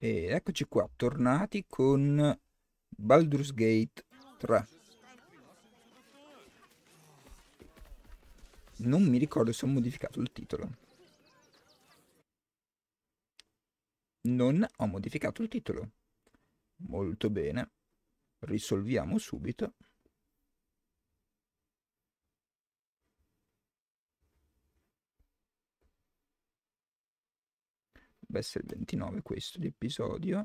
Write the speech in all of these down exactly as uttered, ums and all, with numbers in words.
E eccoci qua, tornati con Baldur's Gate tre. Non mi ricordo se ho modificato il titolo. Non ho modificato il titolo. Molto bene. Risolviamo subito. Deve essere il ventinove questo di episodio.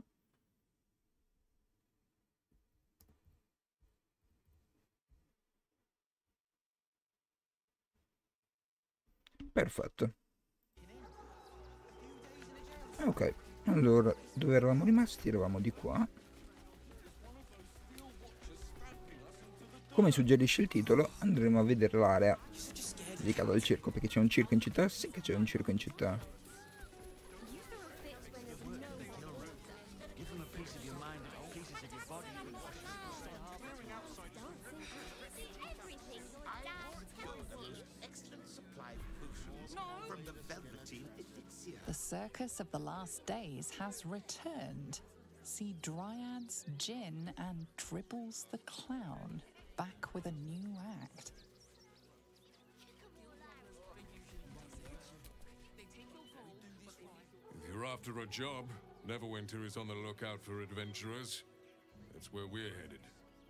Perfetto. Ok, allora, dove eravamo rimasti? Eravamo di qua. Come suggerisce il titolo, andremo a vedere l'area dedicata al circo, perché c'è un circo in città? Sì che c'è un circo in città. The Circus of the Last Days has returned. See Dryads, Jin, and Dribbles the Clown back with a new act. If you're after a job, Neverwinter is on the lookout for adventurers. That's where we're headed.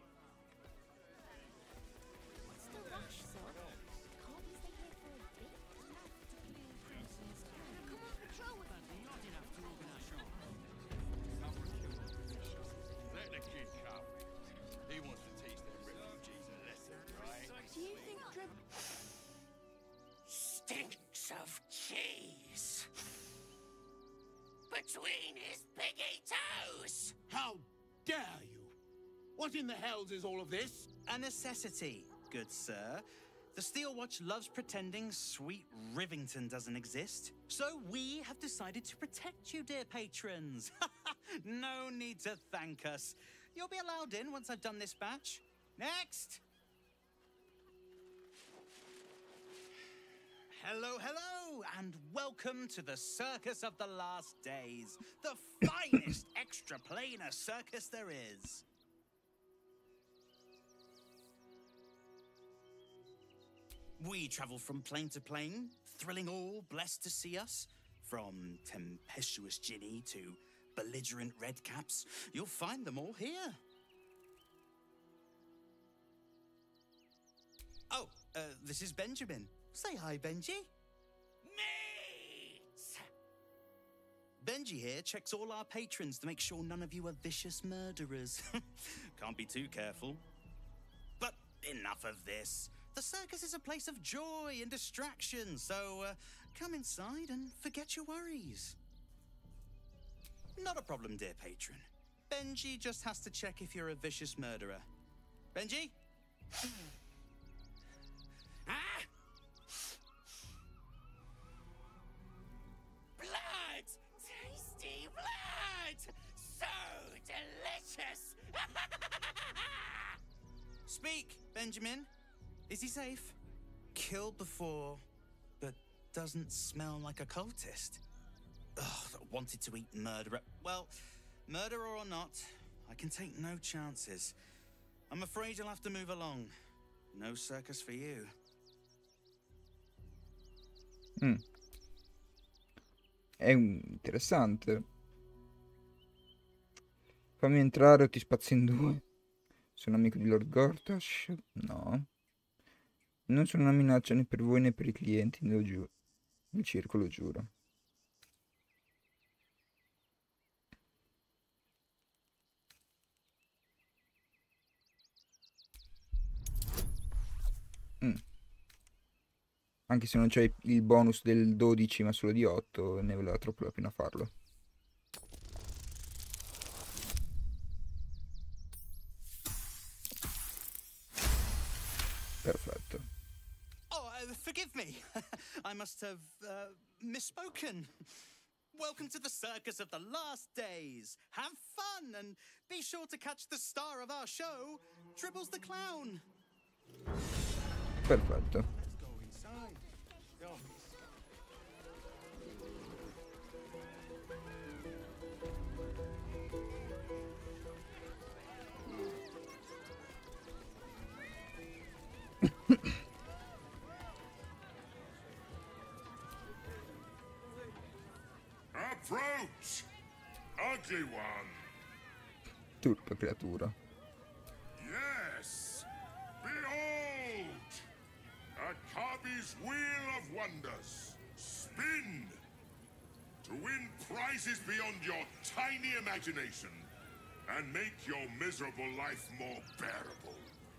Stinks of cheese between his piggy toes. How dare you? What in the hells is all of this? A necessity, good sir. The Steel Watch loves pretending sweet Rivington doesn't exist. So we have decided to protect you, dear patrons. No need to thank us. You'll be allowed in once I've done this batch. Next! Hello, hello, and welcome to the Circus of the Last Days, the finest extra-planar circus there is. We travel from plane to plane, thrilling all blessed to see us. From tempestuous Ginny to belligerent redcaps, you'll find them all here. Oh, uh, this is Benjamin. Say hi, Benji. Meat! Benji here checks all our patrons to make sure none of you are vicious murderers. Can't be too careful. But enough of this. The circus is a place of joy and distraction, so uh, come inside and forget your worries. Not a problem, dear patron. Benji just has to check if you're a vicious murderer. Benji? Ah! Blood! Tasty blood! So delicious! Speak, Benjamin. Is he safe? Killed before, but doesn't smell like a cultist. Ugh, wanted to eat murderer. Well, murderer or not, I can take no chances. I'm afraid you'll have to move along. No circus for you. Mm. È un- interessante. Fammi entrare o ti spazio in due. Sono amico di Lord Gortash? No. Non sono una minaccia né per voi né per i clienti, lo giuro. Il circo, lo giuro. Mm. Anche se non c'è il bonus del dodici ma solo di otto, ne valeva troppo la pena farlo. Perfetto. Oh, uh, forgive me. I must have uh, misspoken. Welcome to the Circus of the Last Days. Have fun and be sure to catch the star of our show, Dribbles the Clown. Perfetto. Let's go inside. Go. Approach, ugly one. Turpa creatura. Yes, behold, Akabi's Wheel of Wonders. Spin to win prizes beyond your tiny imagination and make your miserable life more bearable.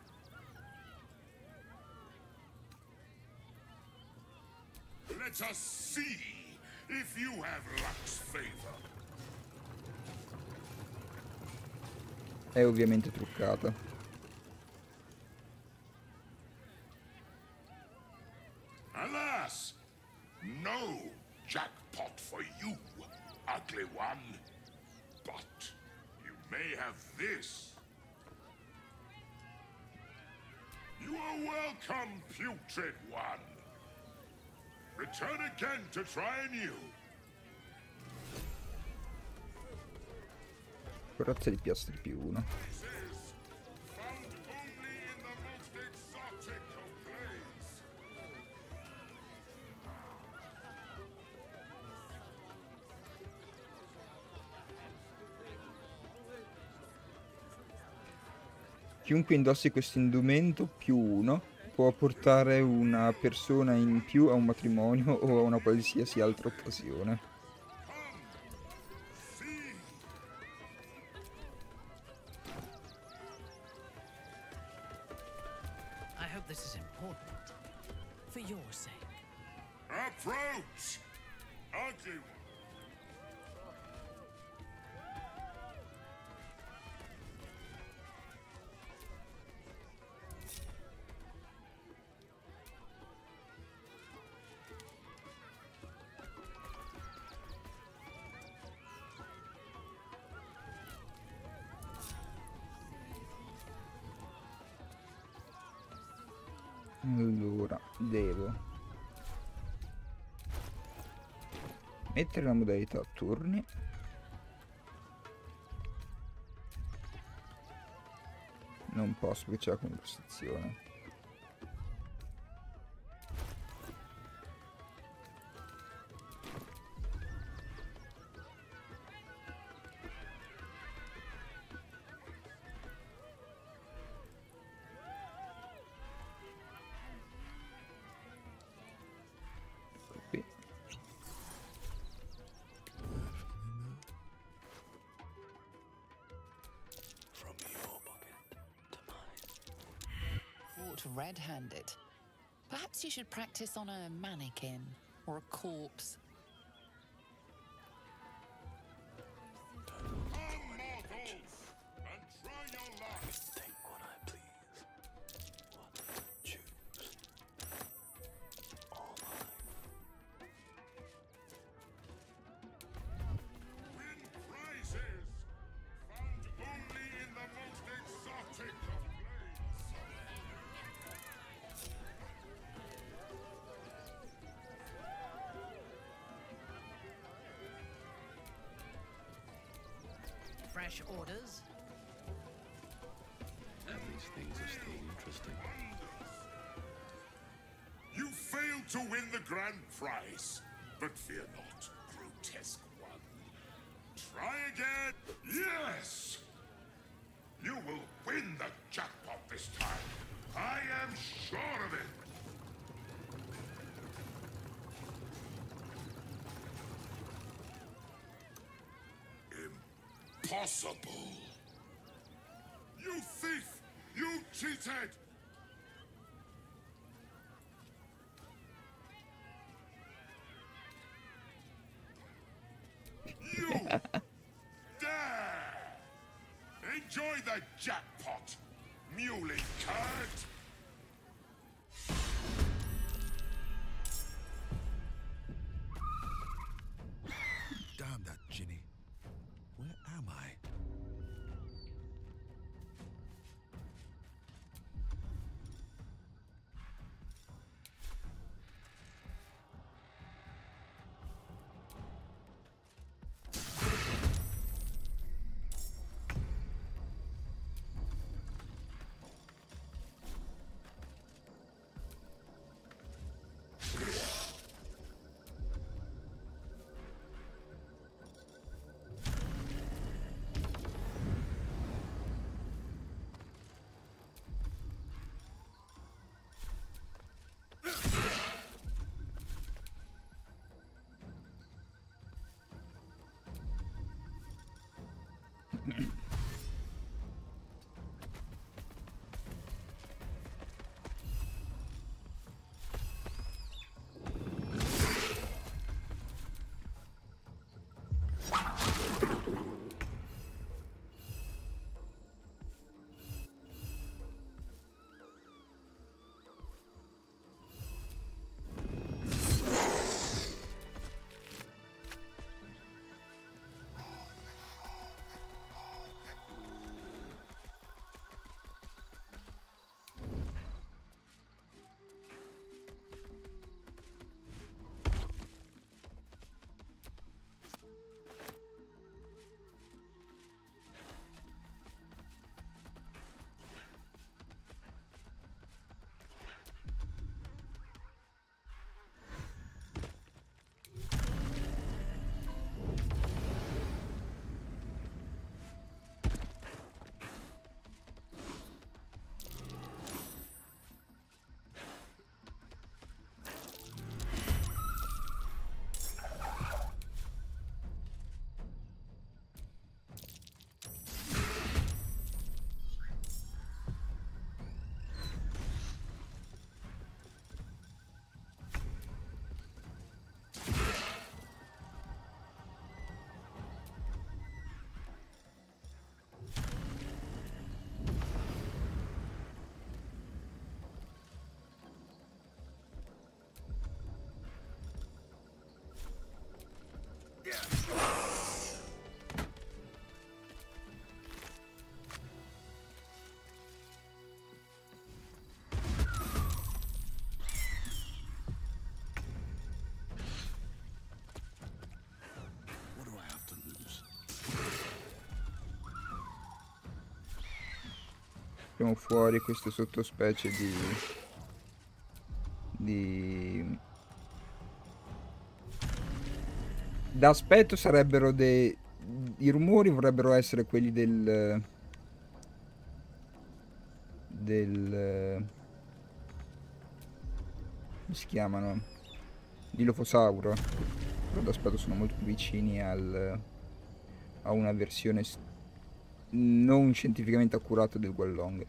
Let us see if you have luck's favor. È ovviamente truccata. Alas, no jackpot for you, ugly one. But you may have this. You are welcome, putrid one. Return again to try anew. Corazza di piastri più uno. This is found only in the most exotic of plays. Chiunque indossi questo indumento più uno può portare una persona in più a un matrimonio o a una qualsiasi altra occasione. See, I hope this is important. For your sake. approach, ugly one. Allora, devo mettere la modalità turni. Non posso perché c'è la conversazione. Qui. From your pocket to mine. Caught red-handed. Perhaps you should practice on a mannequin or a corpse. Come, mortals, and try your luck. Take what I please. What I choose. All mine. Win prizes found only in the most exotic of plays. Fresh orders? And these things are still interesting. You failed to win the grand prize, but fear not, grotesque one. Try again. Yes! You will win the jackpot this time. I am sure of it. Impossible. You thief! You cheated! You dare! Enjoy the jackpot, muley cud! Damn that Ginny. Where am I? Abbiamo fuori queste sottospecie di... di... Da aspetto sarebbero dei... I rumori vorrebbero essere quelli del... del... come si chiamano? Dilofosauro. Però d'aspetto sono molto più vicini al... a una versione s- non scientificamente accurata del Guallong.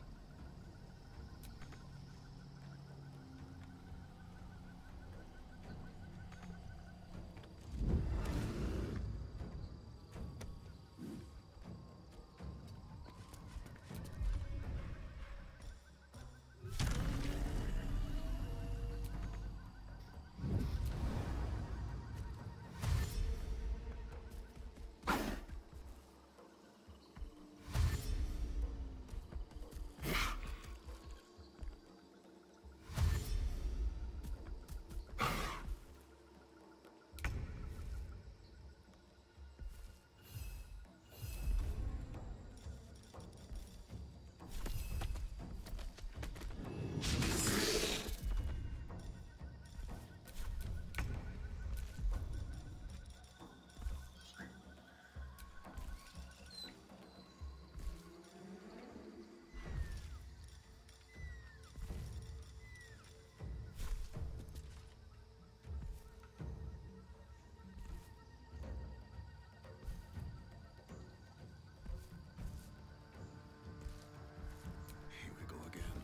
Here we go again.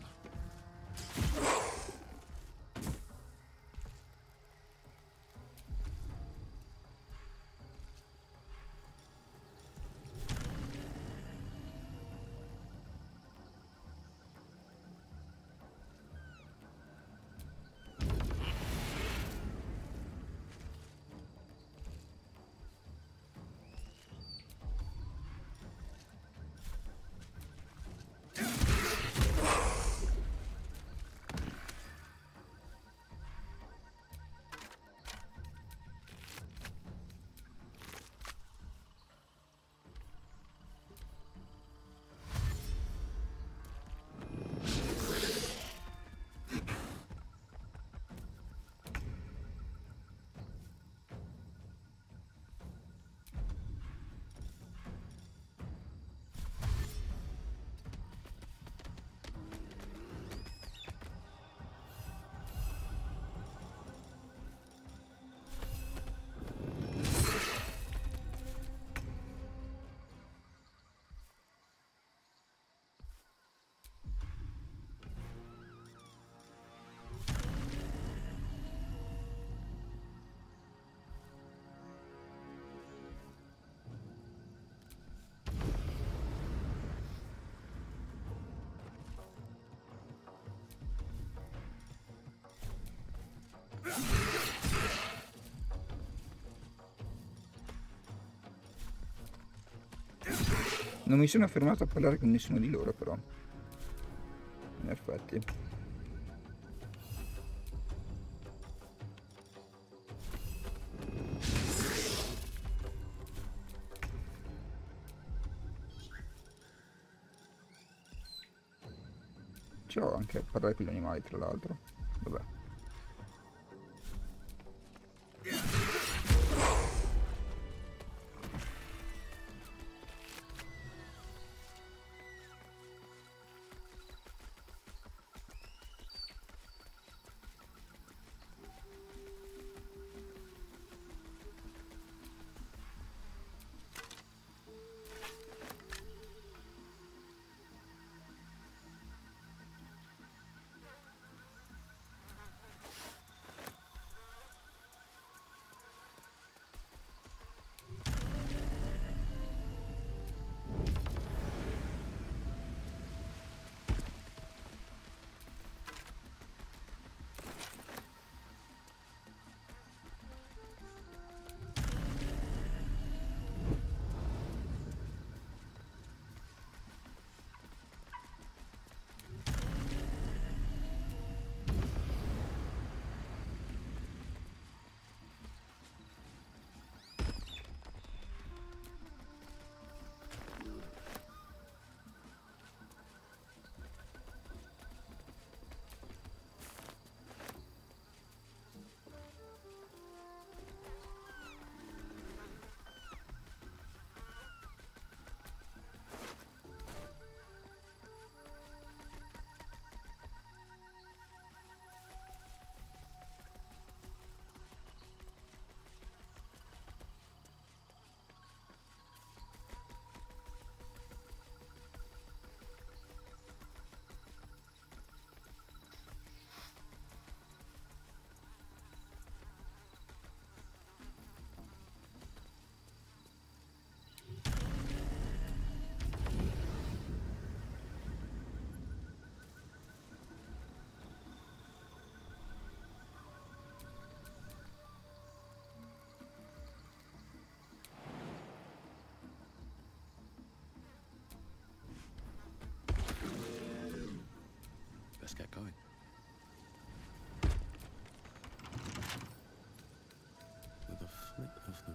Non mi sono fermato a parlare con nessuno di loro, però. In effetti. Ci ho anche a parlare con gli animali, tra l'altro. Vabbè.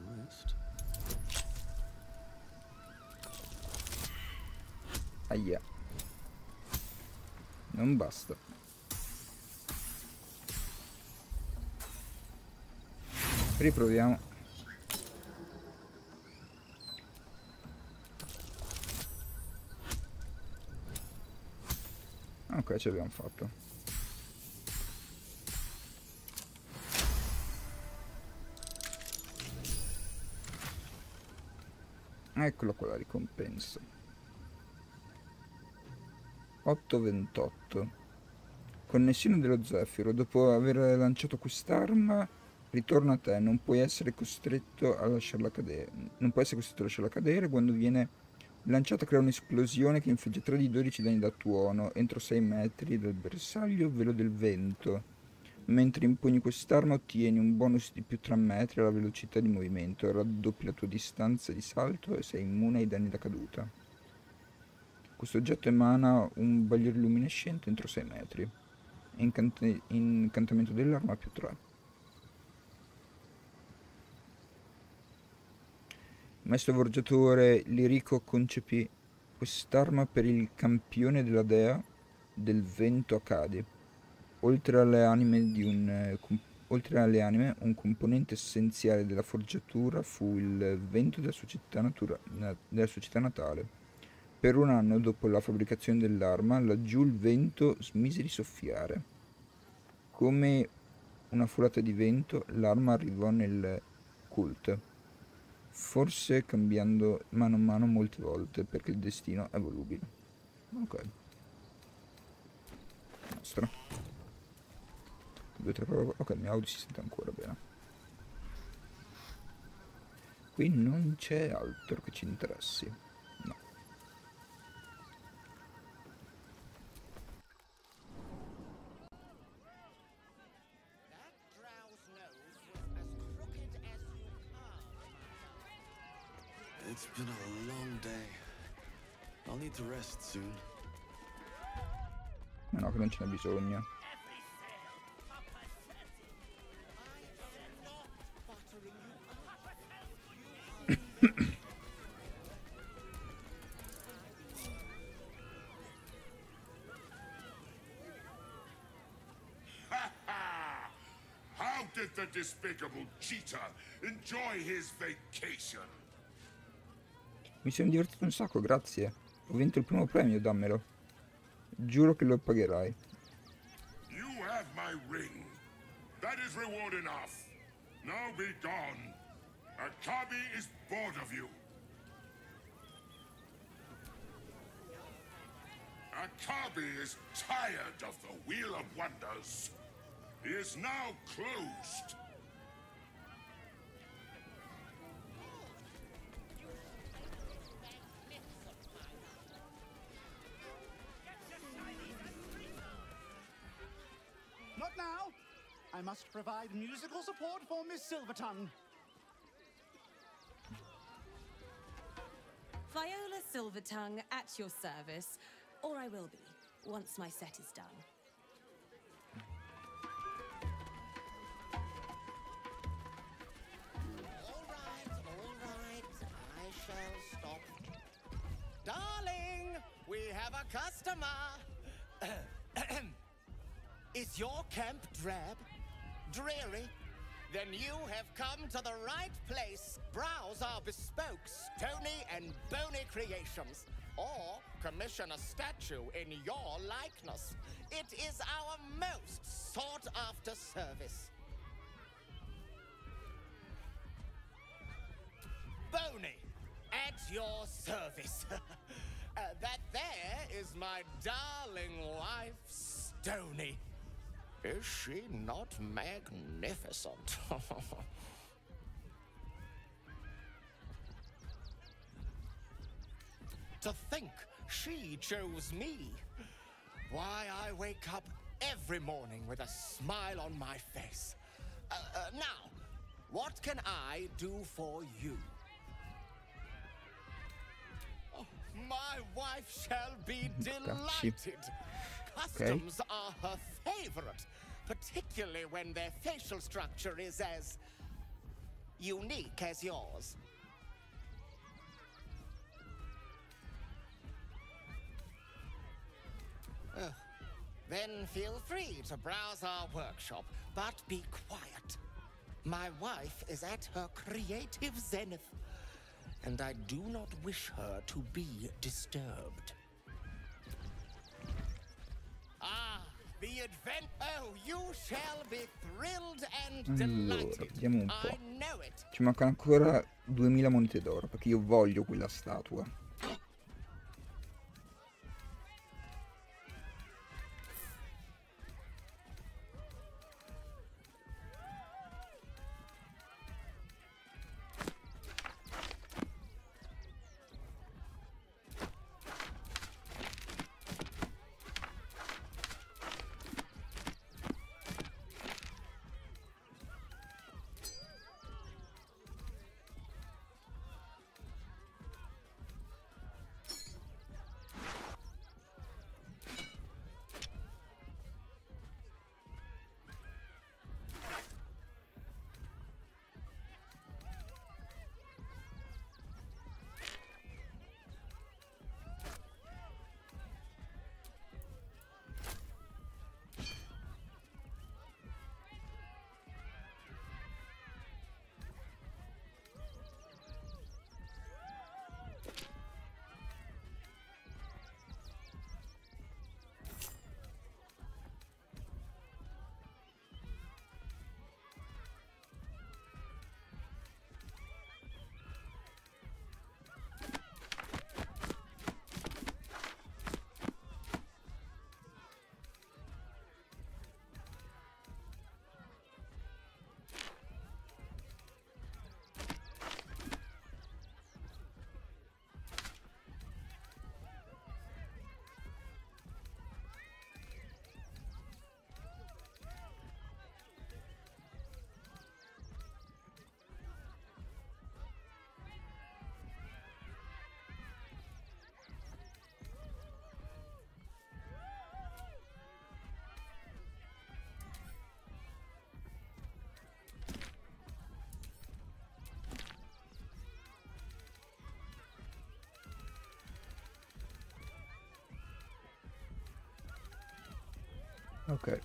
wrist. Ahia. Non basta. Riproviamo. Ok, ce l'abbiamo fatto. Eccola qua la ricompensa. otto ventotto. Connessione dello Zefiro. Dopo aver lanciato quest'arma, ritorna a te. Non puoi essere costretto a lasciarla cadere. Non puoi essere costretto a lasciarla cadere. Quando viene lanciata crea un'esplosione che infligge tre di dodici danni da tuono entro sei metri dal bersaglio. Velo del vento. Mentre impugni quest'arma ottieni un bonus di più tre metri alla velocità di movimento. Raddoppi la tua distanza di salto e sei immune ai danni da caduta. Questo oggetto emana un bagliore luminescente entro sei metri. Incant- incantamento dell'arma più tre. Maestro forgiatore Lirico concepì quest'arma per il campione della dea del vento Accadi. Oltre alle anime, di un, eh, oltre alle anime, un componente essenziale della forgiatura fu il vento della sua città, natura, na, della sua città natale. Per un anno dopo la fabbricazione dell'arma, laggiù il vento smise di soffiare. Come una folata di vento, l'arma arrivò nel cult, forse cambiando mano a mano molte volte, perché il destino è volubile. Ok. Nostra. Due, tre parole. Ok, il mio audio si sente ancora bene. Qui non c'è altro che ci interessi. No. It's been a long day. I'll need to rest soon. Ma no, che non ce n'è bisogno. How did the despicable cheetah enjoy his vacation? Mi sono divertito un sacco, grazie. Ho vinto il primo premio, dammelo. Giuro che lo pagherai. You have my ring. That is reward enough. Now be gone. Akabi is bored of you. Akabi is tired of the Wheel of Wonders. He is now closed. Not now. I must provide musical support for Miss Silvertongue. Viola Silvertongue at your service, or I will be, once my set is done. All right, all right. I shall stop. Darling, we have a customer. Is your camp drab? Dreary? Then you have come to the right place. Browse our bespoke, stony and bony creations. Or commission a statue in your likeness. It is our most sought-after service. Bony, at your service. uh, that there is my darling wife, Stony. Is she not magnificent? To think she chose me. Why, I wake up every morning with a smile on my face. Uh, uh, now, what can I do for you? Oh, my wife shall be delighted. Customs okay. are her favorite, particularly when their facial structure is as unique as yours. Ugh. Then feel free to browse our workshop, but be quiet. My wife is at her creative zenith, and I do not wish her to be disturbed. Ah, the event. Oh, you shall be thrilled and Allora, delighted. vediamo un I po'. know it. Ci mancano ancora duemila monete d'oro, perché io voglio quella statua. Ok.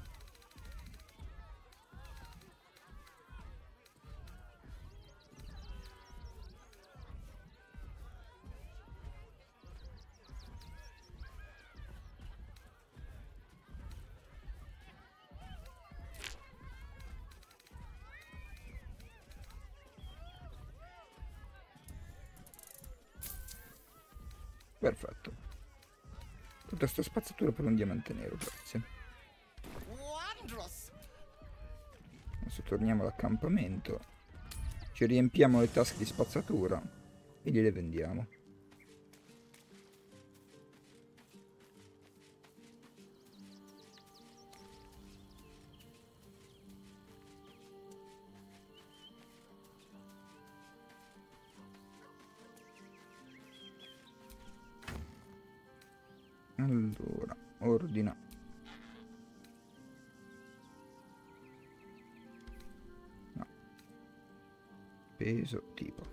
Perfetto. Tutta questa spazzatura per un diamante nero, grazie. Adesso torniamo all'accampamento, ci riempiamo le tasche di spazzatura e gliele vendiamo. Allora, ordina. No. Peso tipo.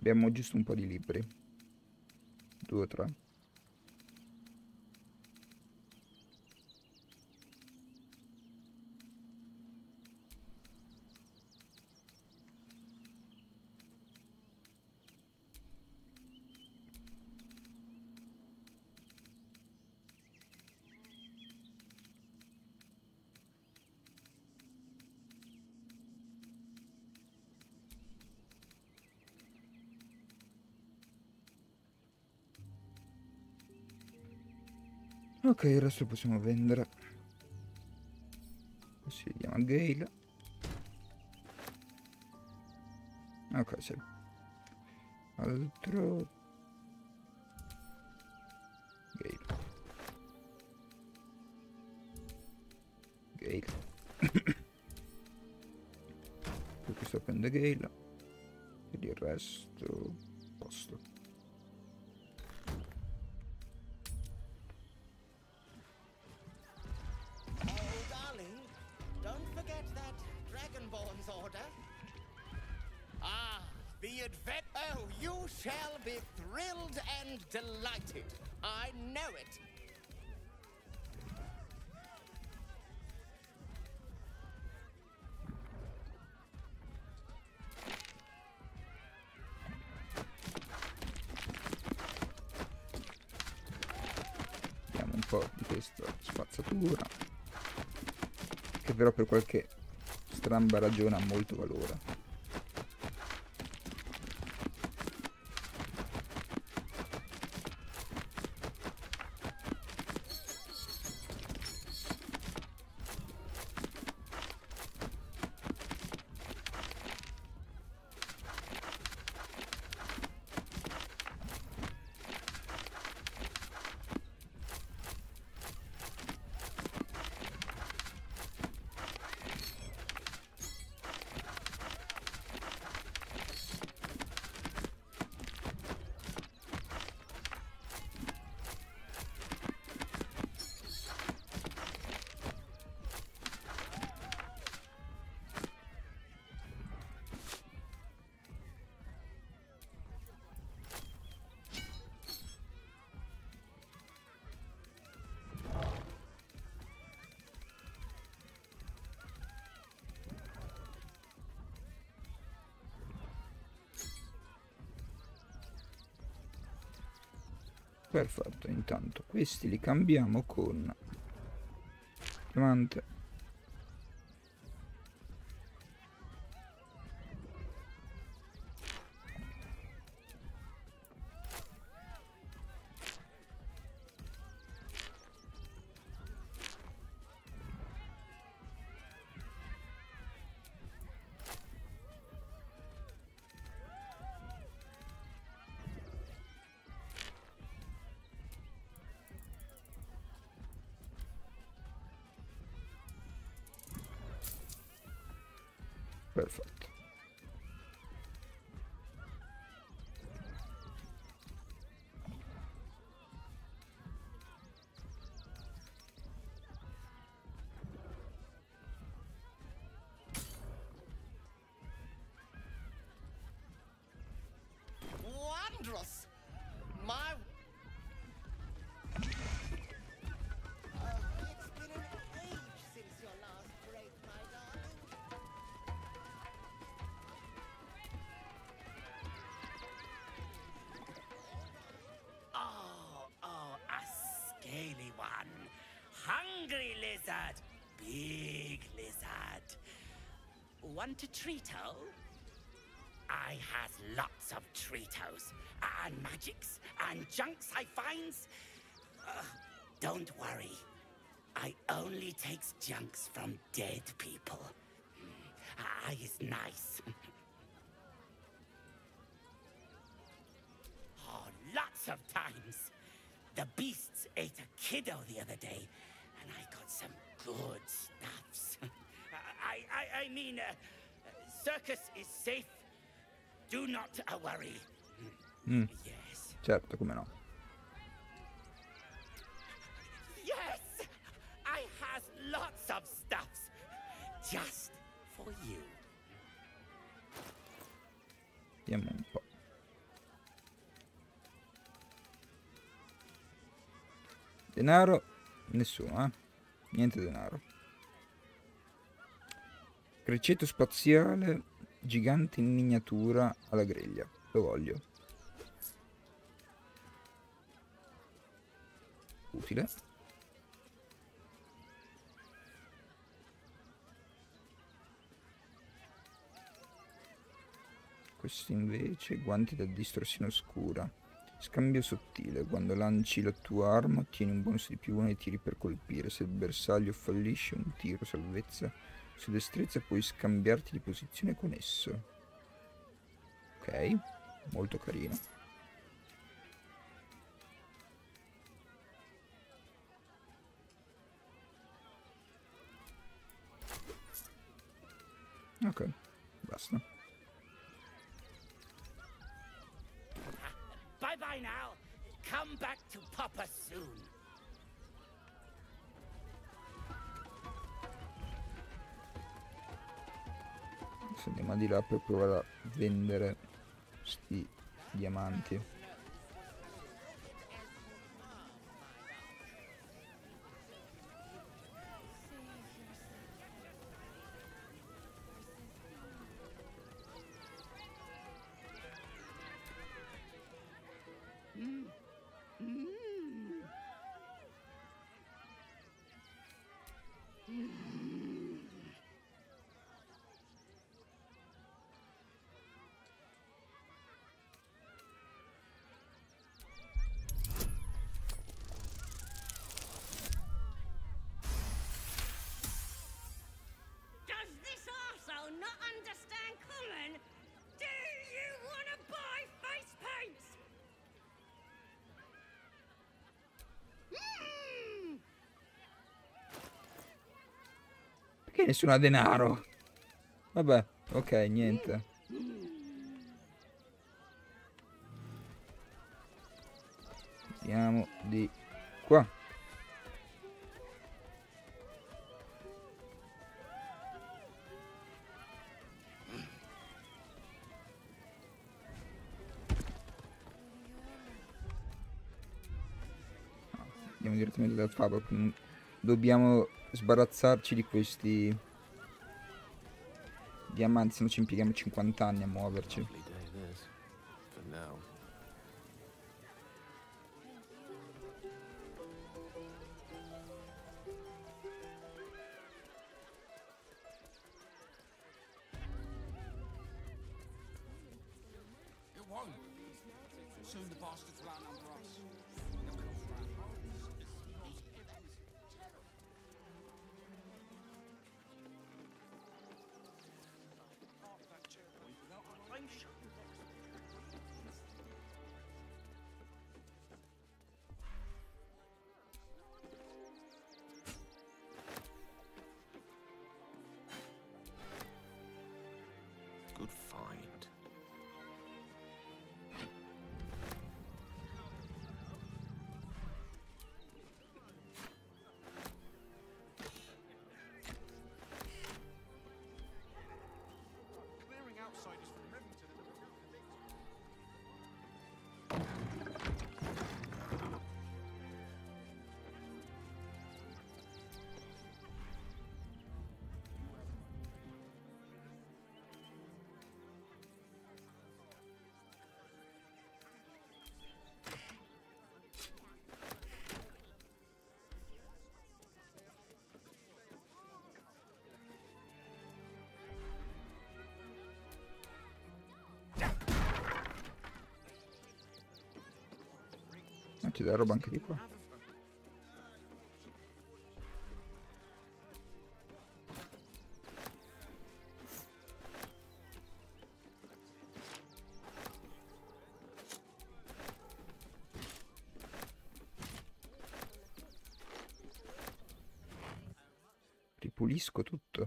Abbiamo giusto un po' di libri. Due o tre. Ok, adesso possiamo vendere. Così diamo a Gale. Ok, sì. Altro. Gale. Gale. Questo prende Gale. E il resto. Posto. Oh, you shall be thrilled and delighted. I know it. Abbiamo un po' di questa spazzatura, che però per qualche stramba ragione ha molto valore. Perfetto, intanto questi li cambiamo con diamante. Perfetto. Wondrous! My... Hungry lizard, big lizard. Want a treato? I has lots of treatos, and magics, and junks I finds. Uh, don't worry, I only takes junks from dead people. I is nice. Oh, lots of times. The beasts ate a kiddo the other day, and I got some good stuffs. I, I, I mean, uh, circus is safe. Do not uh, worry. Mm. Yes. Certo, come no. Yes, I has lots of stuffs just for you. Vediamo un po'. Denaro? Nessuno, eh? Niente denaro. Criceto spaziale gigante in miniatura alla griglia. Lo voglio. Utile. Questi invece, guanti da distorsione oscura. Scambio sottile. Quando lanci la tua arma ottieni un bonus di più uno ai tiri per colpire. Se il bersaglio fallisce un tiro salvezza su destrezza puoi scambiarti di posizione con esso. Ok, molto carino. Ok, basta. Bye bye now. Come back to Papa soon. Adesso andiamo di là per provare a vendere sti diamanti. Not understand common? Do you want to buy face paints? Mm. Perché nessuno ha denaro? Vabbè, ok, niente. Andiamo di qua. Andiamo direttamente dal fabbro. Dobbiamo sbarazzarci di questi diamanti, se no ci impieghiamo cinquanta anni a muoverci. It won't. Soon the bastards will outnumber us. Good find. Clearing outsiders from Remington and the Ma c'è della roba anche di qua. Ripulisco tutto.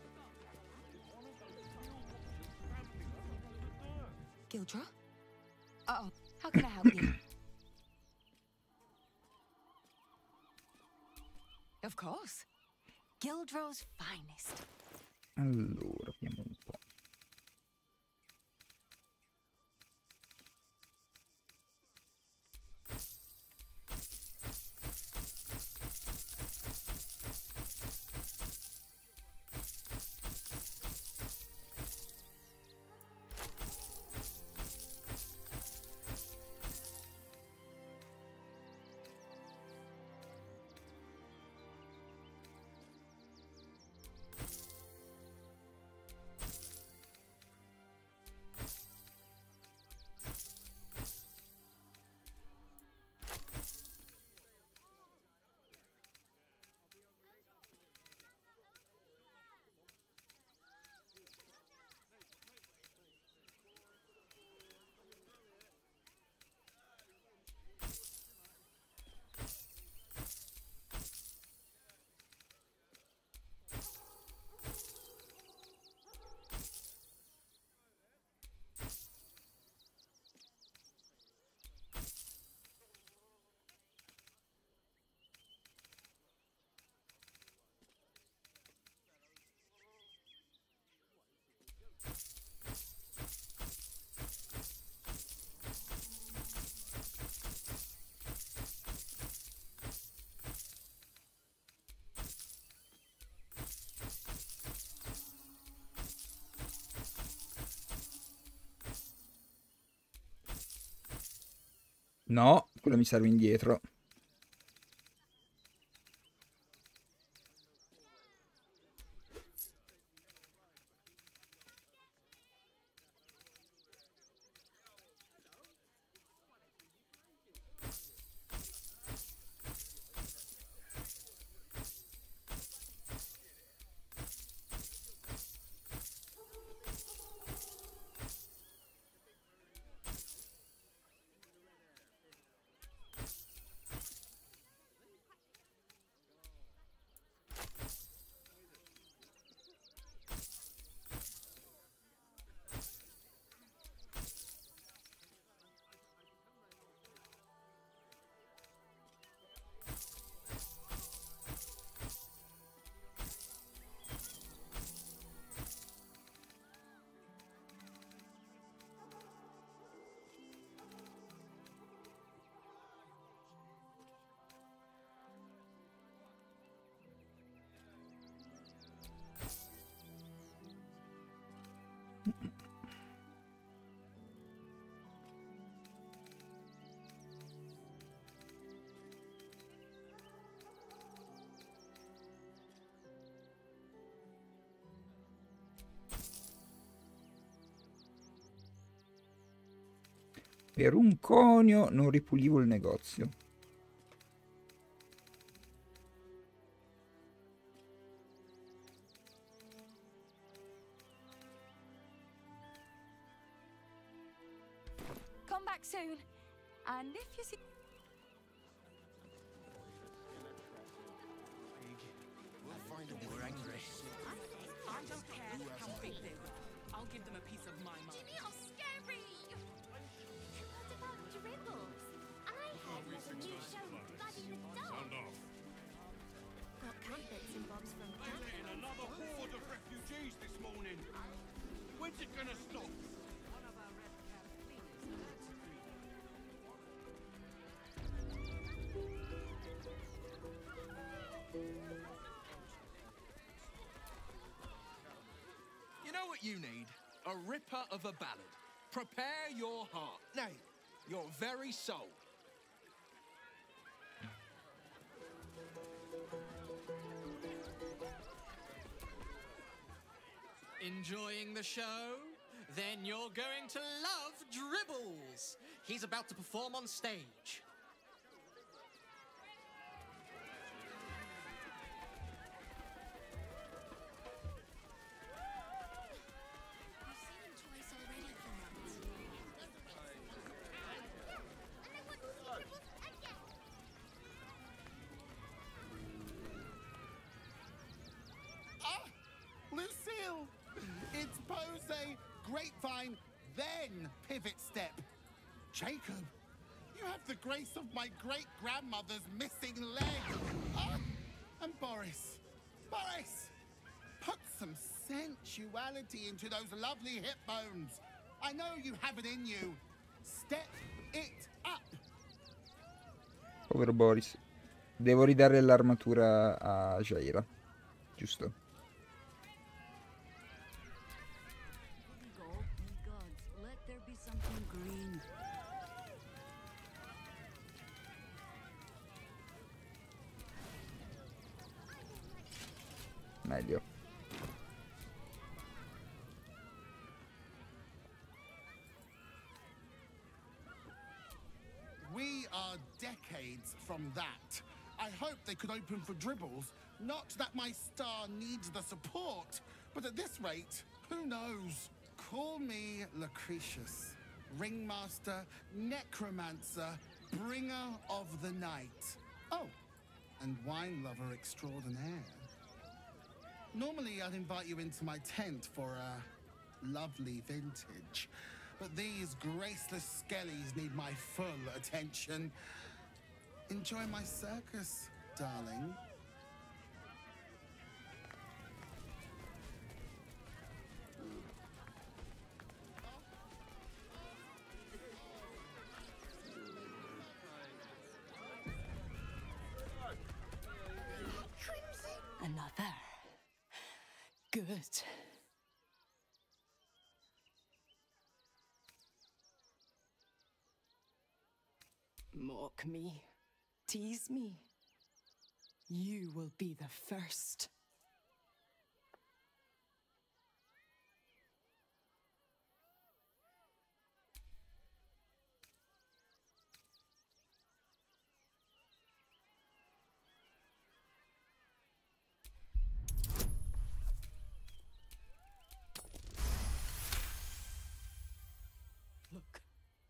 Gildra? Oh, how can I help you? Of course. Gildrow's finest. Allora, vediamo un po'. No, quello mi serve indietro. Per un conio non ripulivo il negozio. Come back soon. And if you see... We'll find a way. We're angry. I don't care how big they were. I'll give them a piece of my mind. Jimmy, you're scary! What about Dribbles? I heard there's a new show Buddy the Dog. Sound off. Got cat bits and bobs from We're getting another horde of refugees this morning. When's it gonna stop? One of our red cap cleaners, that's agreed. You know what you need? A ripper of a ballad. Prepare your heart. Nay, your very soul. Enjoying the show? Then you're going to love Dribbles. He's about to perform on stage. Lucille! It's pose, grapevine, then pivot step. Jacob, you have the grace of my great-grandmother's missing leg. Ah, and Boris, Boris, put some sensuality into those lovely hip bones. I know you have it in you. Step it up. Povero Boris. Devo ridare l'armatura a Jaira. Giusto. Meglio. We are decades from that. I hope they could open for dribbles. Not that my star needs the support, but at this rate, who knows? Call me Lucretius, ringmaster, necromancer, bringer of the night. Oh, and wine lover extraordinaire. Normally, I'd invite you into my tent for a lovely vintage, but these graceless skellies need my full attention. Enjoy my circus, darling. Another. Good. Mock me. Tease me. You will be the first. Look.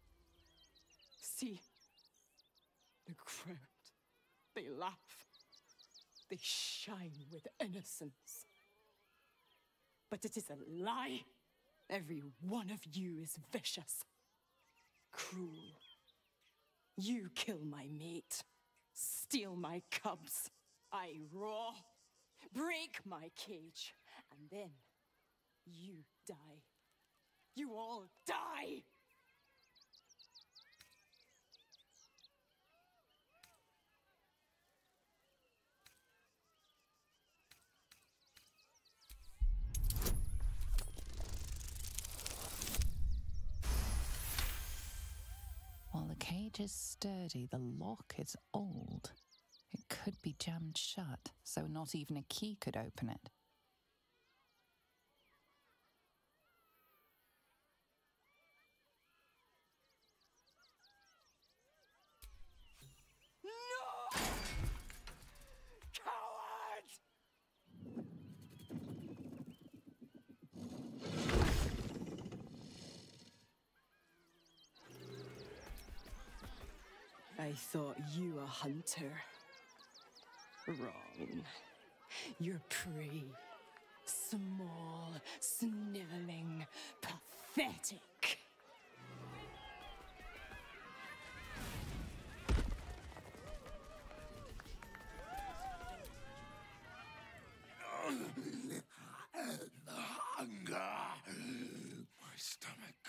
See. The crowd. They laugh. They shine with innocence. But it is a lie. Every one of you is vicious. Cruel. You kill my mate. Steal my cubs. I roar. Break my cage. And then you die. You all die! While the cage is sturdy, the lock is old. It could be jammed shut, so not even a key could open it. No! Coward! I thought you a hunter. Wrong. You're prey. Small, sniveling, pathetic. The hunger. My stomach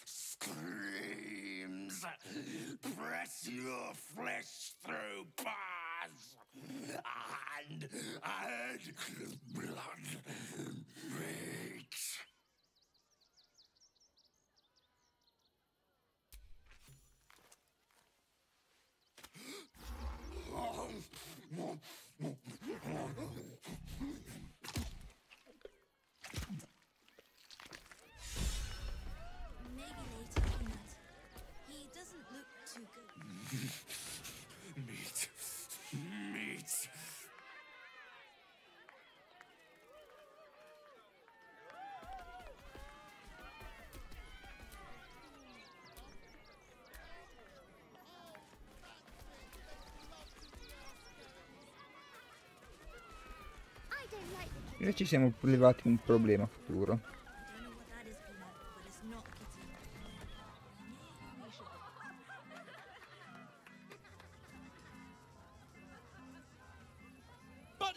screams. Press your flesh through bars. And add blood breaks. Maybe later, Peanut. He doesn't look too good. Meat. Meat. I don't like the Noi ci siamo levati un problema futuro.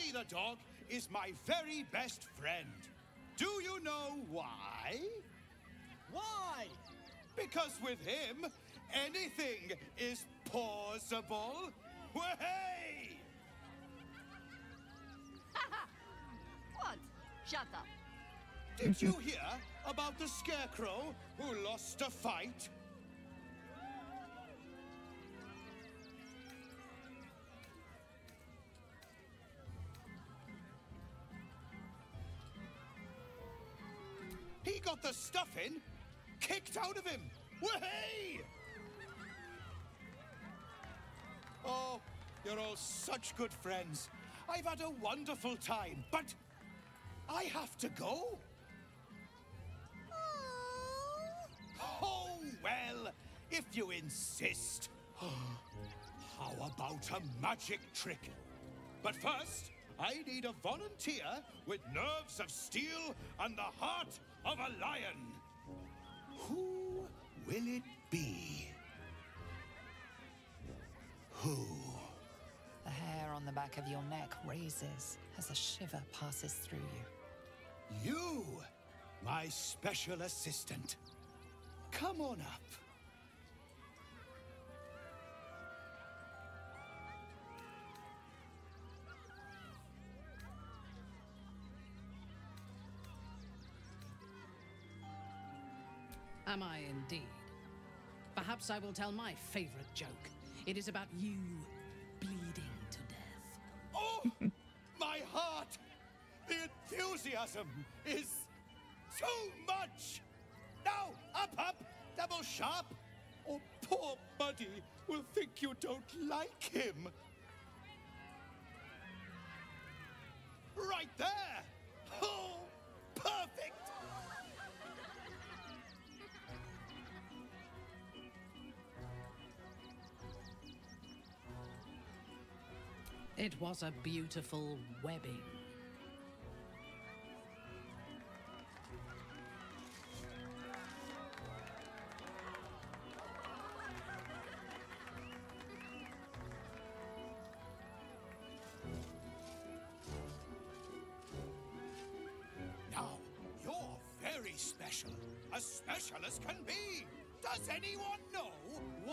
Billy the dog is my very best friend. Do you know why? Why? Because with him, anything is possible. Way! What? Shut up. Did you hear about the Scarecrow who lost a fight? He got the stuffing kicked out of him. Way! Oh, you're all such good friends. I've had a wonderful time, but I have to go. Oh, well, if you insist. How about a magic trick? But first, I need a volunteer with nerves of steel and the heart of a lion. Who will it be? Who? The hair on the back of your neck raises as a shiver passes through you. You, my special assistant. Come on up. Am I indeed? Perhaps I will tell my favorite joke. It is about you bleeding to death. Oh, my heart! The enthusiasm is too much! Now, up, up, double sharp, or poor Buddy will think you don't like him. Right there! Oh, perfect! It was a beautiful webbing. Now, you're very special. As special as can be. Does anyone know why?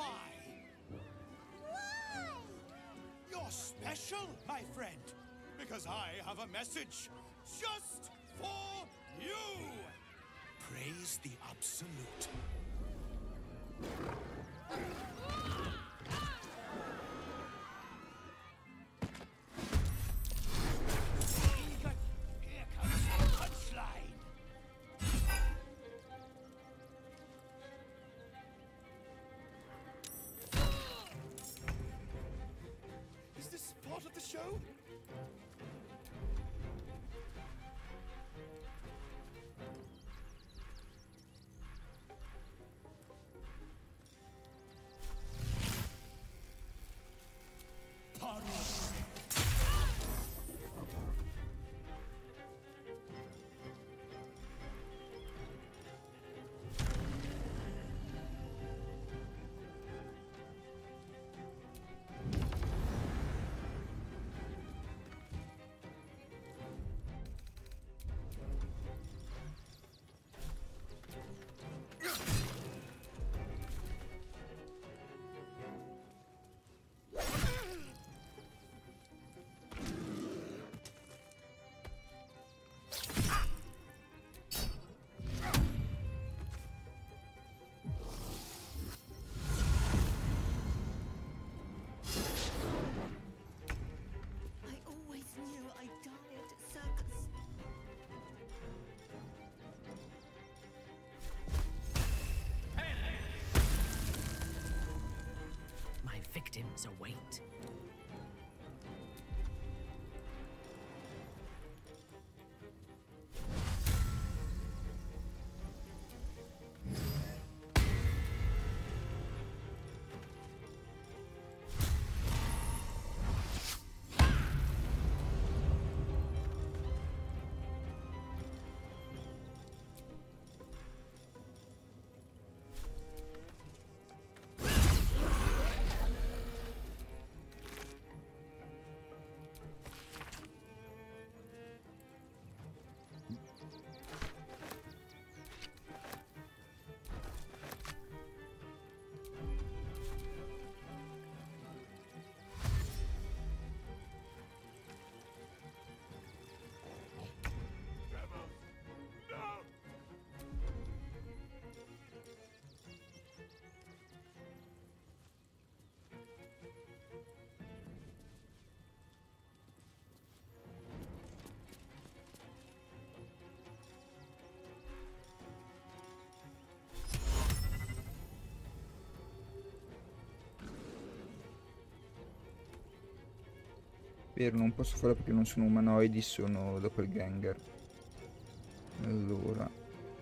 You're special, my friend, because I have a message just for you. Praise the Absolute. Here comes the punchline. Is this part of the show? I always knew I'd die at a circus. My victims await. Vero, non posso farlo perché non sono umanoidi, sono doppelganger. Allora.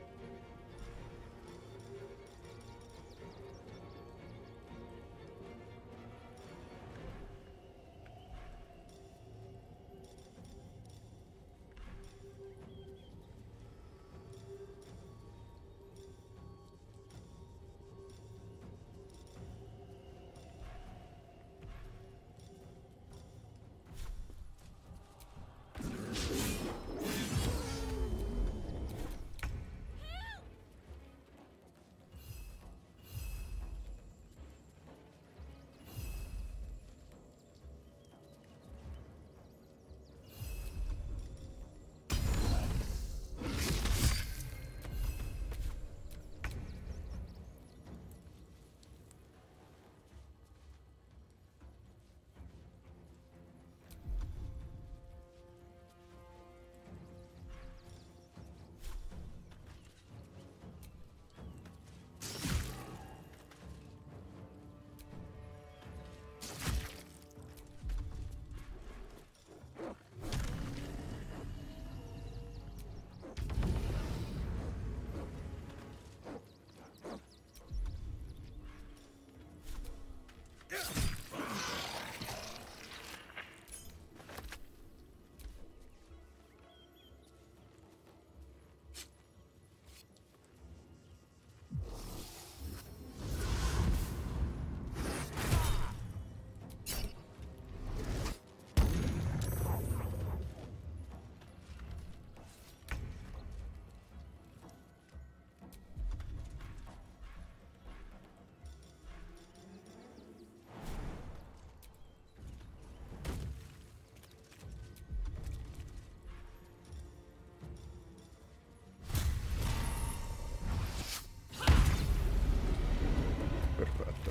Perfetto.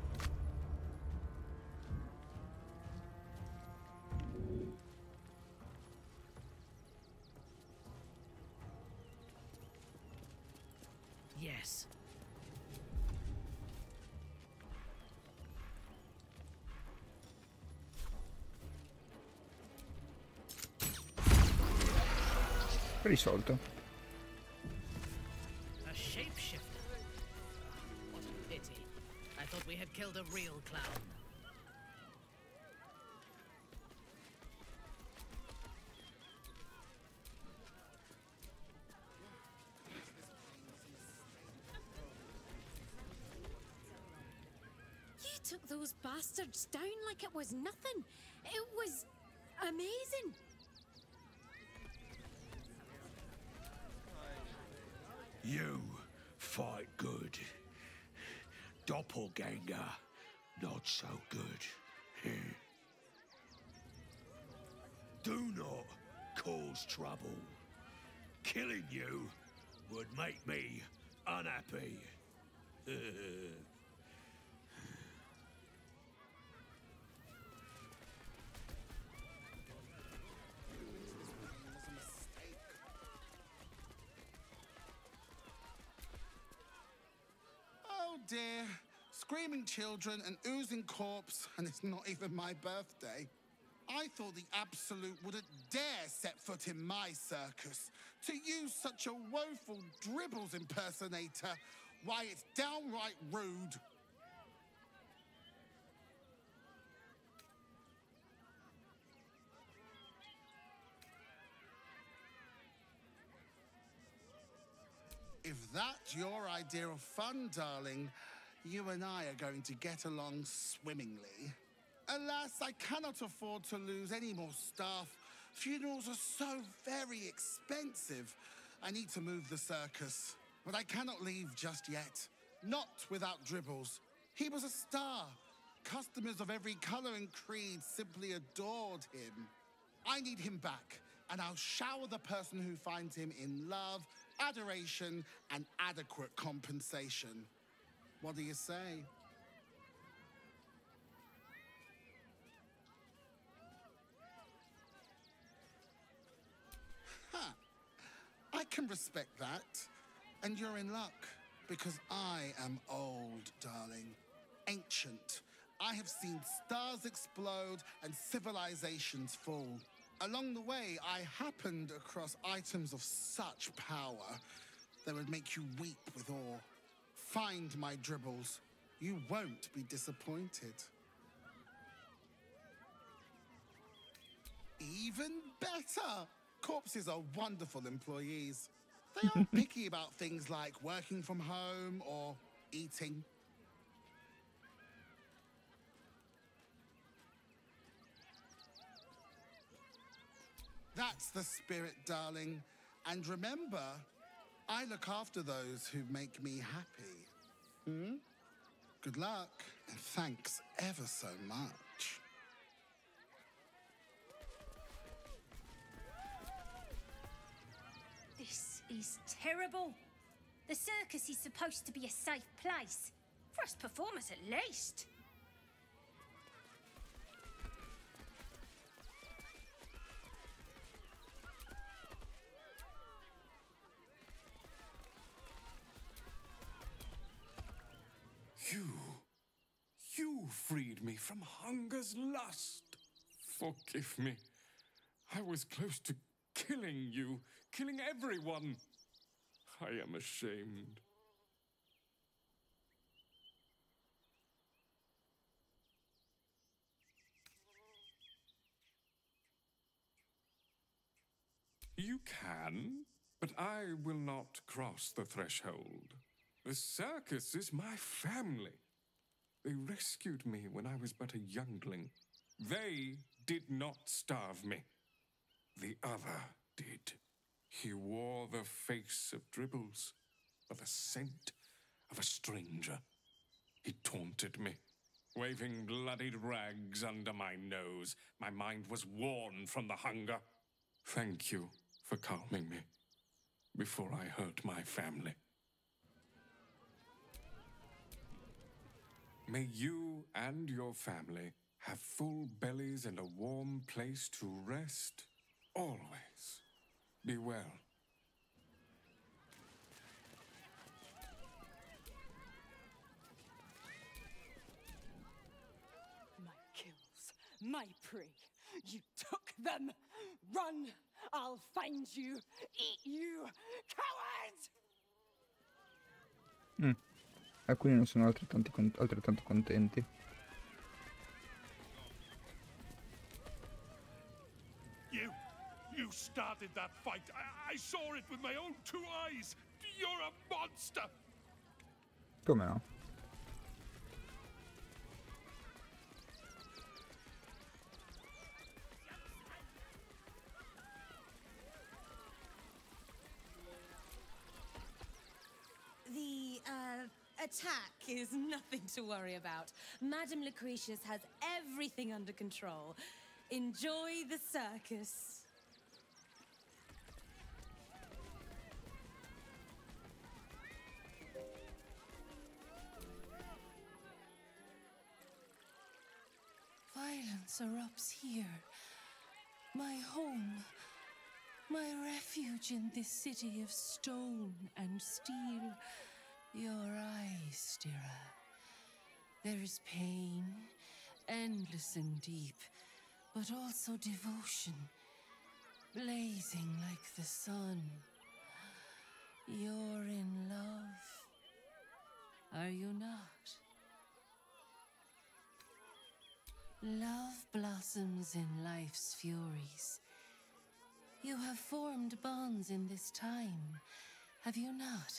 Yes. Risolto. A shapeshifter. What a pity. I thought we had killed a real clown. You took those bastards down like it was nothing. It was amazing. You fight good. Doppelganger, not so good. Do not cause trouble. Killing you would make me unhappy. Oh dear. Screaming children, an oozing corpse, and it's not even my birthday. I thought the Absolute wouldn't dare set foot in my circus. To use such a woeful Dribbles impersonator, why, it's downright rude. If that's your idea of fun, darling, you and I are going to get along swimmingly. Alas, I cannot afford to lose any more staff. Funerals are so very expensive. I need to move the circus, but I cannot leave just yet. Not without Dribbles. He was a star. Customers of every color and creed simply adored him. I need him back, and I'll shower the person who finds him in love, adoration, and adequate compensation. What do you say? Huh. I can respect that. And you're in luck, because I am old, darling. Ancient, I have seen stars explode and civilizations fall. Along the way, I happened across items of such power that would make you weep with awe. Find my dribbles. You won't be disappointed. Even better! Corpses are wonderful employees. They aren't picky about things like working from home or eating. That's the spirit, darling. And remember, I look after those who make me happy. Hmm? Good luck, and thanks ever so much. This is terrible. The circus is supposed to be a safe place. For us performers, at least. You... You freed me from hunger's lust. Forgive me. I was close to killing you, killing everyone. I am ashamed. You can, but I will not cross the threshold. The circus is my family. They rescued me when I was but a youngling. They did not starve me. The other did. He wore the face of Dribbles, or the scent of a stranger. He taunted me, waving bloodied rags under my nose. My mind was worn from the hunger. Thank you for calming me before I hurt my family. May you and your family have full bellies and a warm place to rest always. Be well. My kills, my prey. You took them. Run! I'll find you. Eat you, coward! Mm. Alcuni non sono altrettanto, con altrettanto contenti. You, you started that fight. I, I saw it with my own two eyes. You're a monster. Come no? The, uh, attack is nothing to worry about. Madame Lucretius has everything under control. Enjoy the circus. Violence erupts here. My home. My refuge in this city of stone and steel. Your eyes, Stira. There is pain, endless and deep, but also devotion, blazing like the sun. You're in love, are you not? Love blossoms in life's furies. You have formed bonds in this time, have you not?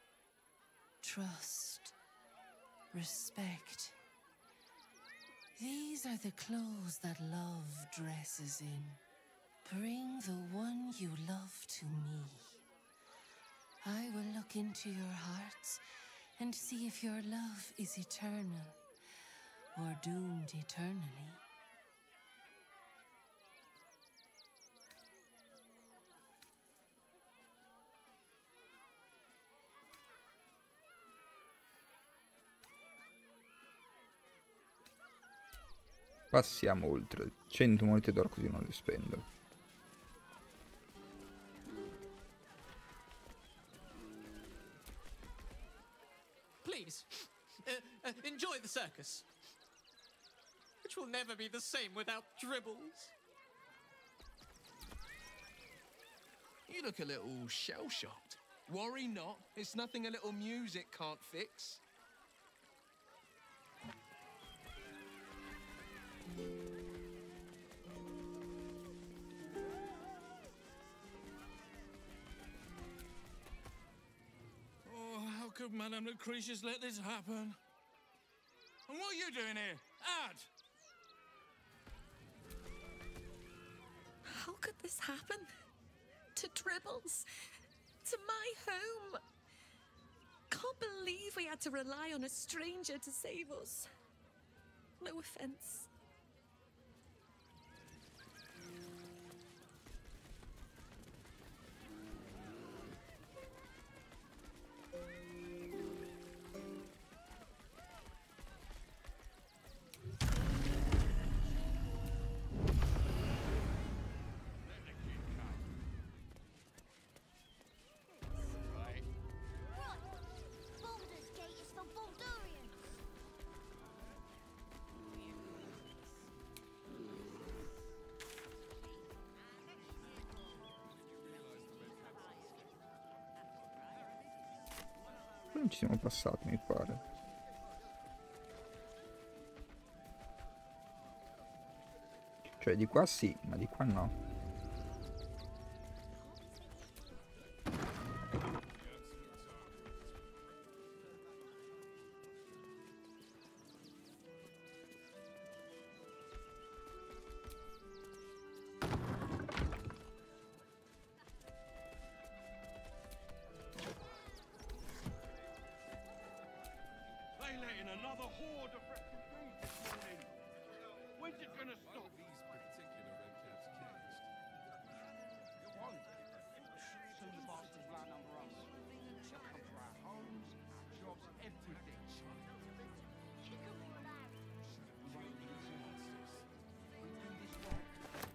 Trust, respect. These are the clothes that love dresses in. Bring the one you love to me. I will look into your hearts and see if your love is eternal or doomed eternally. Passiamo oltre. cento monete d'oro così non le spendo. Please, uh, uh, enjoy the circus. which will never be the same without Dribbles. You look a little shell-shocked. Worry not, it's nothing a little music can't fix. Oh, how could Madame Lucretius let this happen? And what are you doing here? Ad! How could this happen? To Dribbles? To my home? Can't believe we had to rely on a stranger to save us. No offense. Baldur's Gate is for Baldurians. Non ci siamo passati, mi pare. Cioè di qua sì, ma di qua no. They let in another horde of refugees this morning. When's it gonna stop? These particular red caps cast. It won't. Soon the bastards land under us. They'll come for our homes, our jobs, everything. We won't lose monsters. We do this right.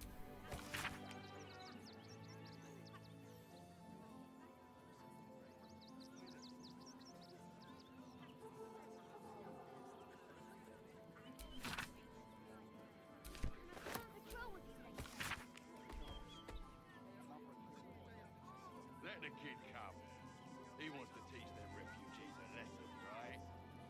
Let the kid come. He wants to teach them refugees a lesson, right?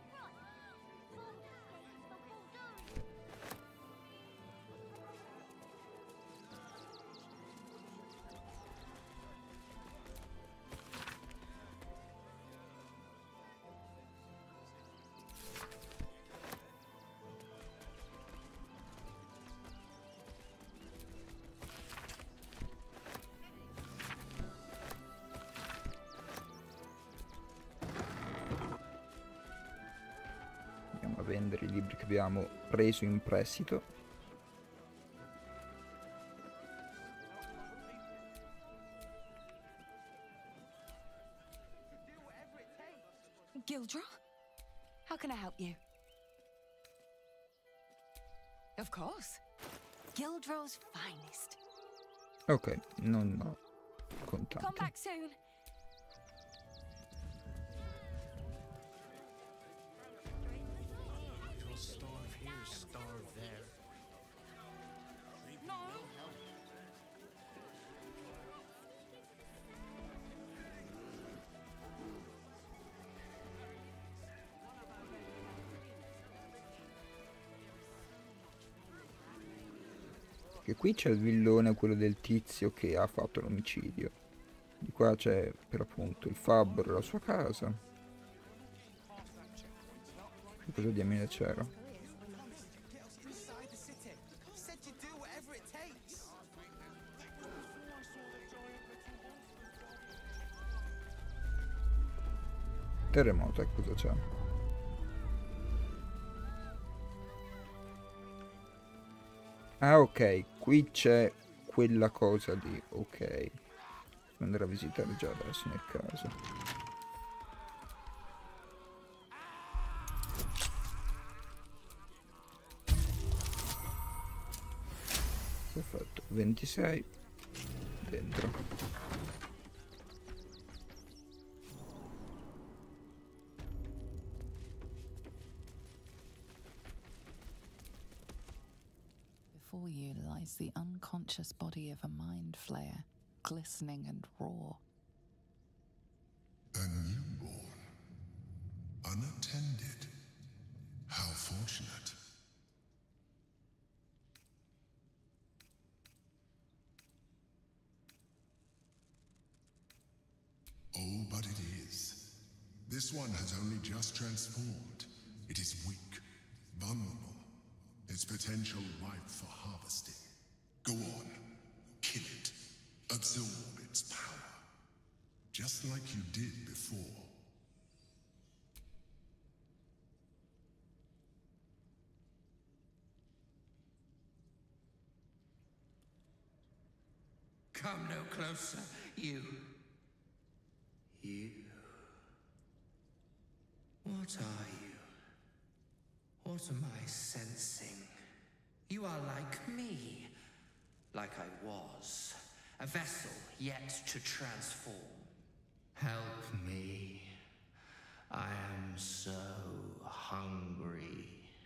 Andiamo a vendere i libri che abbiamo preso in prestito. Gildra? How can I help you? Of course. Gildro's finest. Ok, non ho Come contanti. back soon. You'll starve here, starve there. No. Che qui c'è il villone, quello del tizio che ha fatto l'omicidio. Di qua c'è per appunto il fabbro e la sua casa. Che cosa diamine c'era? Inside the city. Said you'd do whatever it takes. Terremoto, ecco cosa c'è. Ah ok, qui c'è quella cosa di... ok. Devo andare a visitare già adesso nel caso. Perfetto, ventisei. Dentro. lies the unconscious body of a mind flayer, glistening and raw. A newborn. Unattended. How fortunate. Oh, but it is. This one has only just transformed. It is weak, vulnerable. Its potential ripe for harvesting. Go on, kill it. Absorb its power. Just like you did before. Come no closer, you. You. What are you? What am I sensing? You are like me. Like I was. A vessel yet to transform. Help me. I am so hungry.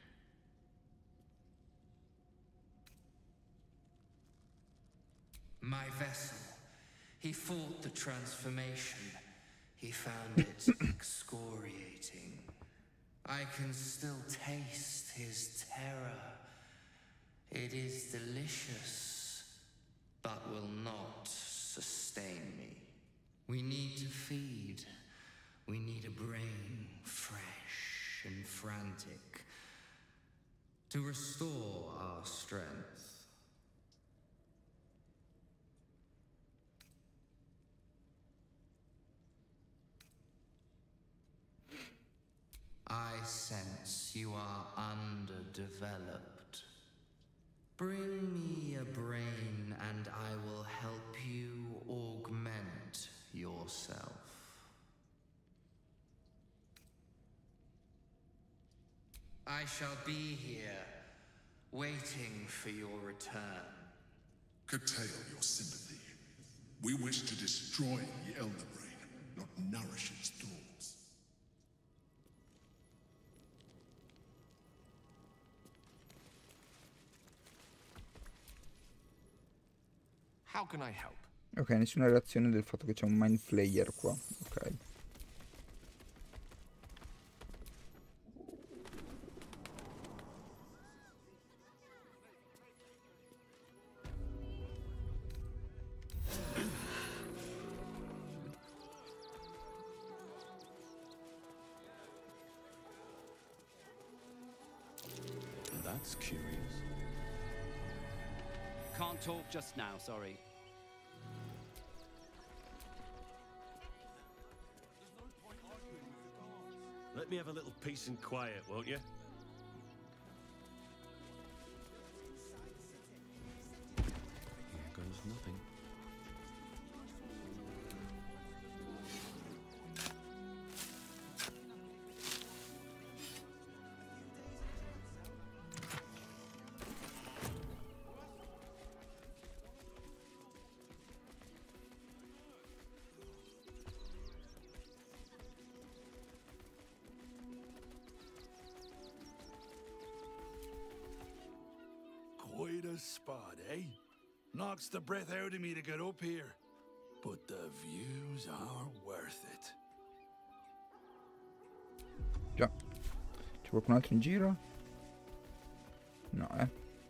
My vessel. He fought the transformation. He found it excoriating. I can still taste his terror. It is delicious, but will not sustain me. We need to feed. We need a brain fresh and frantic to restore our strength. I sense you are underdeveloped. Bring me a brain and I will help you augment yourself. I shall be here, waiting for your return. Curtail your sympathy. We wish to destroy the Elder Brain, not nourish its thoughts. How can I help? Ok, nessuna reazione del fatto che c'è un mind flayer qua. Ok. That's curious. Can't talk just now, sorry. Let me have a little peace and quiet, won't you? Here goes nothing. Quite a spot, eh? Knocks the breath out of me to get up here. But the views are worth it. Già. C'è qualcun altro in giro? No, eh.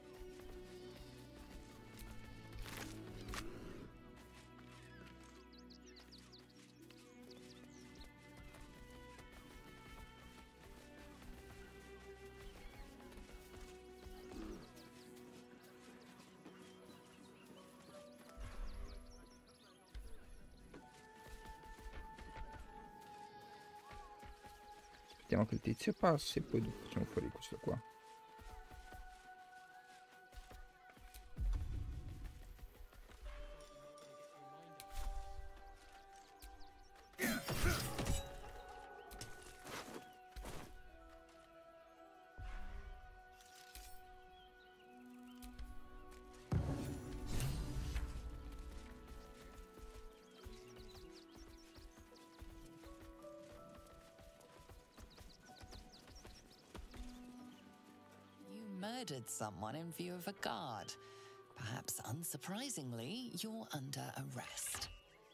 Aspettiamo che il tizio passi e poi dopo facciamo fuori questo qua. Murdered someone in view of a guard. Perhaps unsurprisingly, you're under arrest.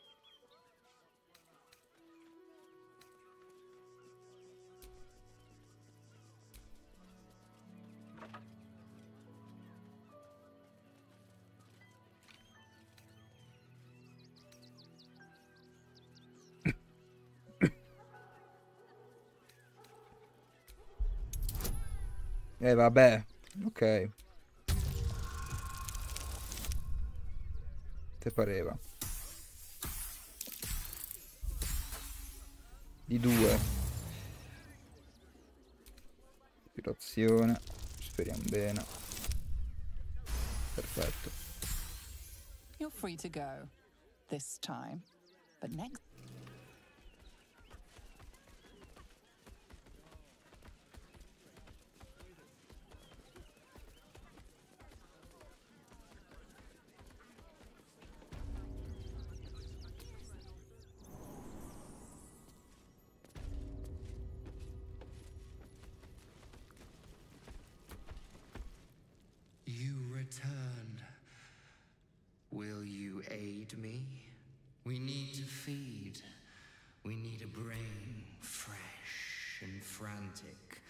Eh vabbè, ok. Te pareva. Di due. Ispirazione. Speriamo bene. Perfetto. You're free to go. This time. But next... You return. Will you aid me? We need to feed. We need a brain fresh and frantic.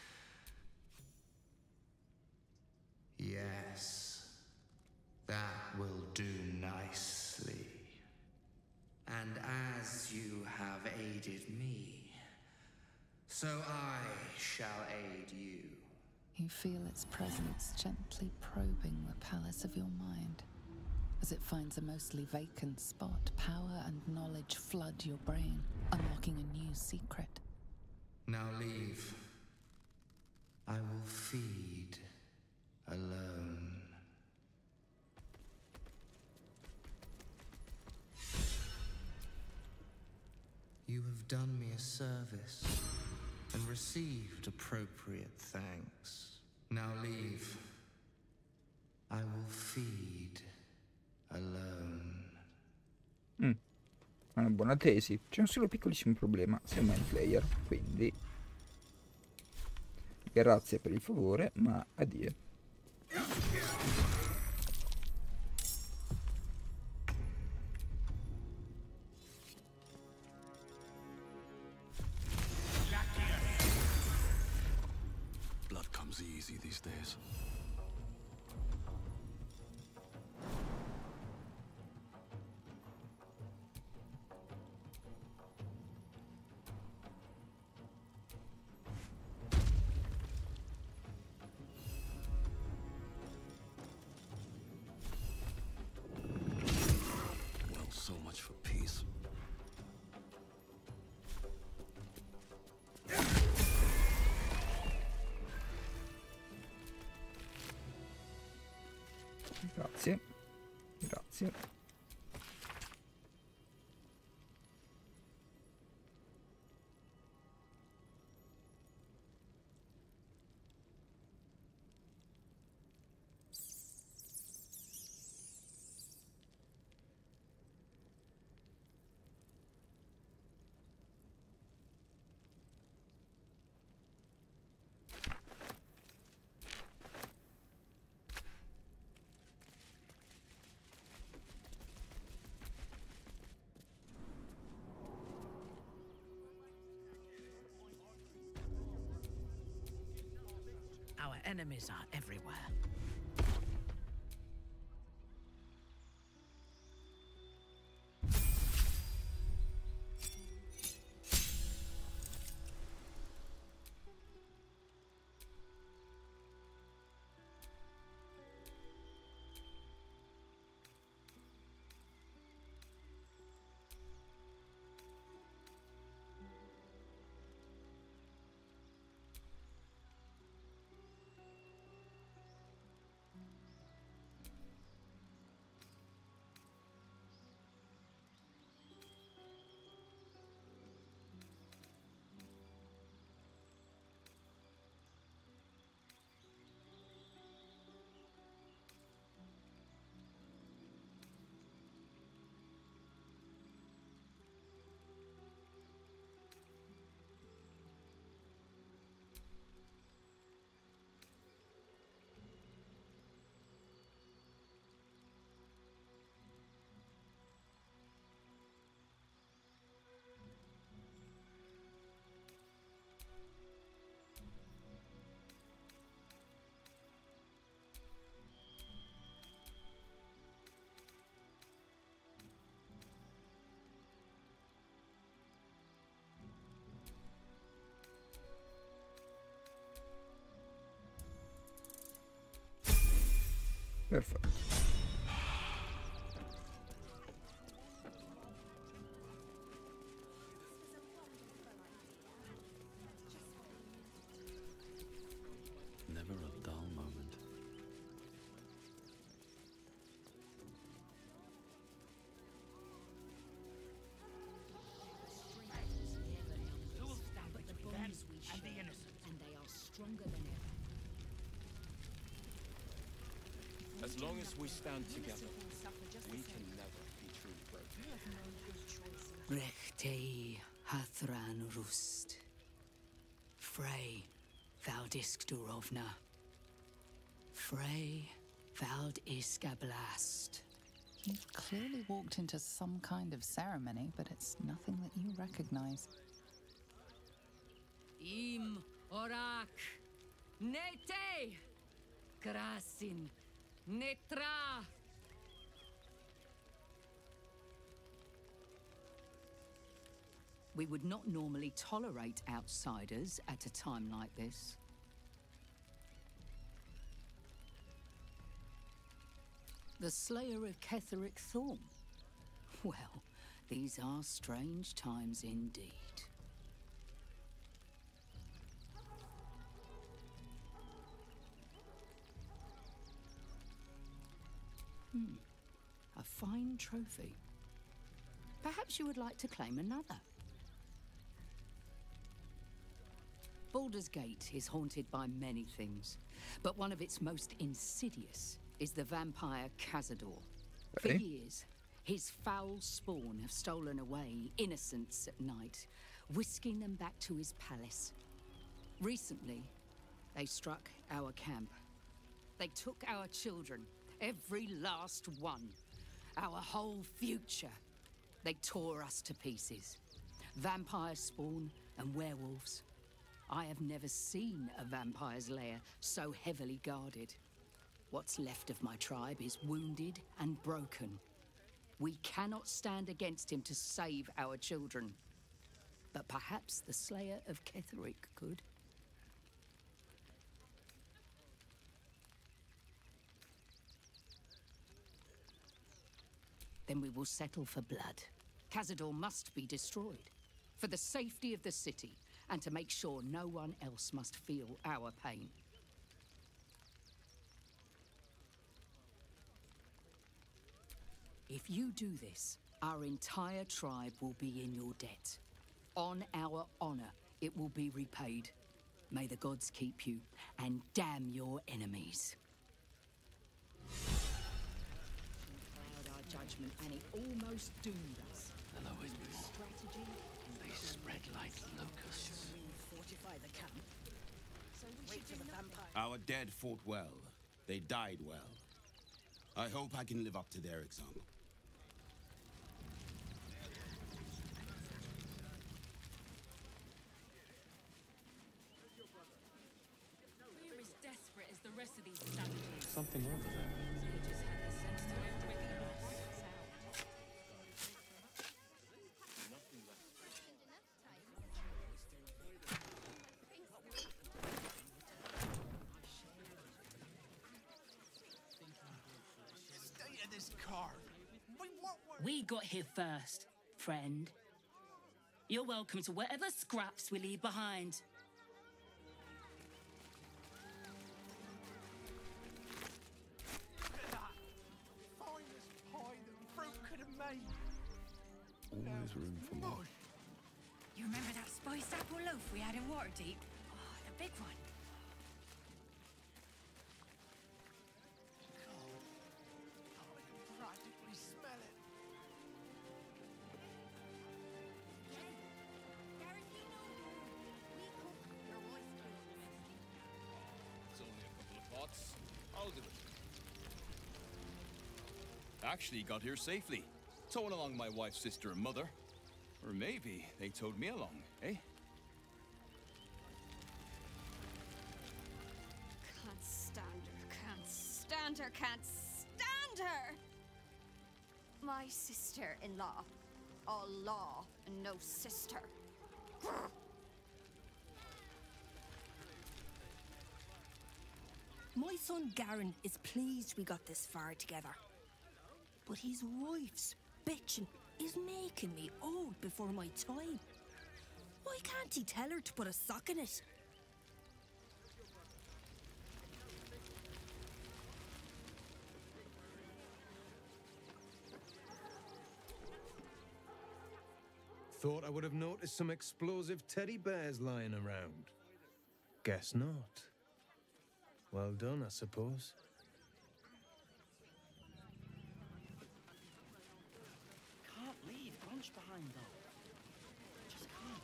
Yes, that will do nicely. And as you have aided me, so I shall aid you. You feel its presence gently probing the palace of your mind. As it finds a mostly vacant spot, power and knowledge flood your brain, unlocking a new secret. Now leave. I will feed alone. You have done me a service and received appropriate thanks. Now leave. I will feed alone. Mm. È una buona tesi. C'è un solo piccolissimo problema. Siamo in player, quindi grazie per il favore, ma addio. Blood comes easy these days. Well, so much for peace. Grazie. Grazie. Our enemies are everywhere. Perfetto. Never a dull moment. Who will stand between them and the innocent? And they are stronger than ever. As long as we stand together, we can never be truly broken. Rechtei Hathran Rust. Frey Valdisk Durovna. Frey Vald Iskablast. You've clearly walked into some kind of ceremony, but it's nothing that you recognize. Im Orak. Nete. Krasin. Netra. We would not normally tolerate outsiders at a time like this. The Slayer of Ketheric Thorn. Well, these are strange times indeed. Hmm. A fine trophy. Perhaps you would like to claim another. Baldur's Gate is haunted by many things, but one of its most insidious is the vampire Cazador. For Hey. years, his foul spawn have stolen away innocents at night, whisking them back to his palace. Recently, they struck our camp. They took our children, every last one, our whole future. They tore us to pieces. Vampire spawn and werewolves. I have never seen a vampire's lair so heavily guarded. What's left of my tribe is wounded and broken. We cannot stand against him to save our children. But perhaps the Slayer of Ketheric could. Then we will settle for blood. Cazador must be destroyed. For the safety of the city, and to make sure no one else must feel our pain. If you do this, our entire tribe will be in your debt. On our honor, it will be repaid. May the gods keep you, and damn your enemies. Cloud our judgment, and it almost doomed us. Hello, Ismael. Strategy. They spread like locusts. Fortify the camp. So we Wait for the vampire. Our dead fought well. They died well. I hope I can live up to their example. We're as desperate as the rest of these savages. Something over there. They just had the sense to know quickly what's out. Stay in this car. We what? We got here first, friend. You're welcome to whatever scraps we leave behind. Look at that. Finest pie that fruit could have made. Always room for more. You remember that spiced apple loaf we had in Waterdeep? Oh, the big one. Practically smell it. It's only a couple of pots. I'll do it. Actually got here safely. Towing along my wife's sister and mother. Or maybe they towed me along, eh? Can't stand her, can't stand her, can't stand her! My sister-in-law. All law and no sister. Grr. My son Garen is pleased we got this far together. But his wife's bitching is making me old before my time. Why can't he tell her to put a sock in it? Thought I would have noticed some explosive teddy bears lying around. Guess not. Well done, I suppose. Can't leave Grunch behind, though. Just can't.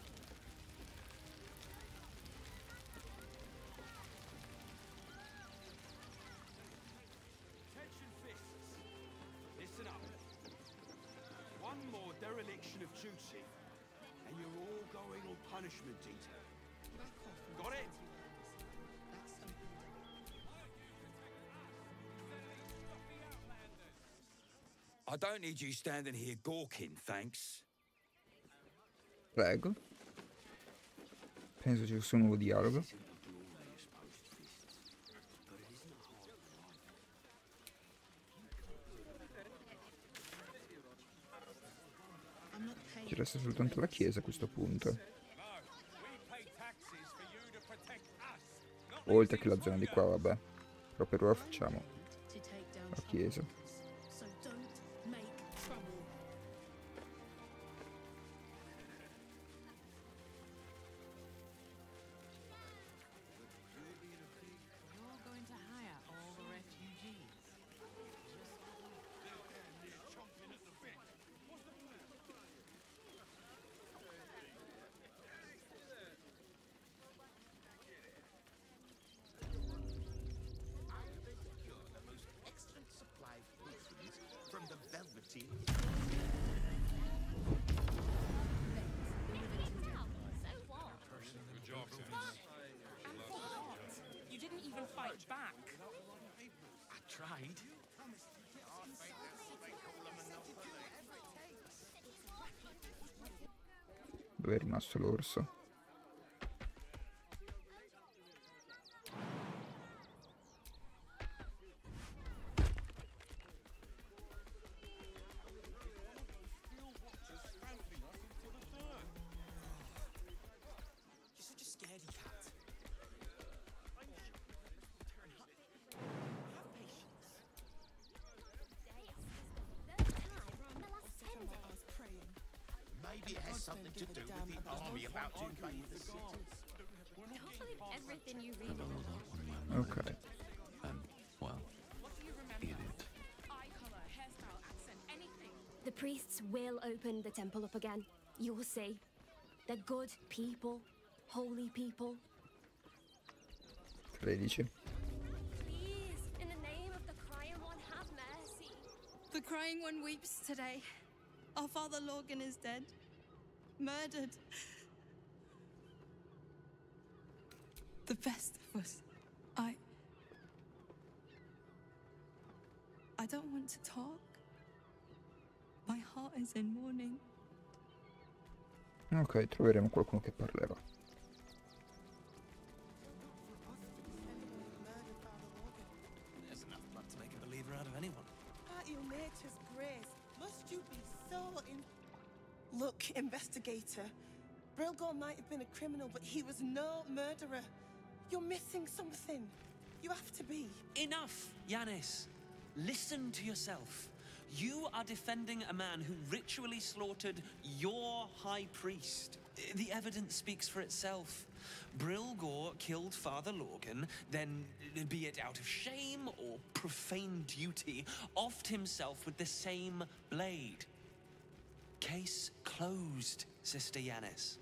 Attention fists. Listen up. One more dereliction of duty, and you're all going on punishment detail. Got it? I don't need you standing here gawking, thanks. Prego. Penso ci sia un nuovo dialogo. Ci resta soltanto la chiesa a questo punto. Oltre che la zona di qua, vabbè. Però per ora facciamo la chiesa. You didn't even fight back. I tried. Dove è rimasto l'orso? Maybe it has something to do with the army about to invade the city. Don't believe everything you read. Ok. Um, well, eat it. Eye color, hairstyle, accent, anything. The priests will open the temple up again. You'll see. They're good people. Holy people. tredici. Please, in the name of the Crying One, have mercy. The Crying One weeps today. Our father Lorgan is dead. Murdered. The best of us. I... I don't want to talk. My heart is in mourning. Ok, troveremo qualcuno che parlerà. There's enough blood to make a believer out of anyone. At your nature's grace, must you be so in... Look, investigator. Brilgor might have been a criminal, but he was no murderer. You're missing something. You have to be. Enough, Yanis. Listen to yourself. You are defending a man who ritually slaughtered your high priest. The evidence speaks for itself. Brilgor killed Father Lorgan, then, be it out of shame or profane duty, offed himself with the same blade. Case closed, Sister Yanis.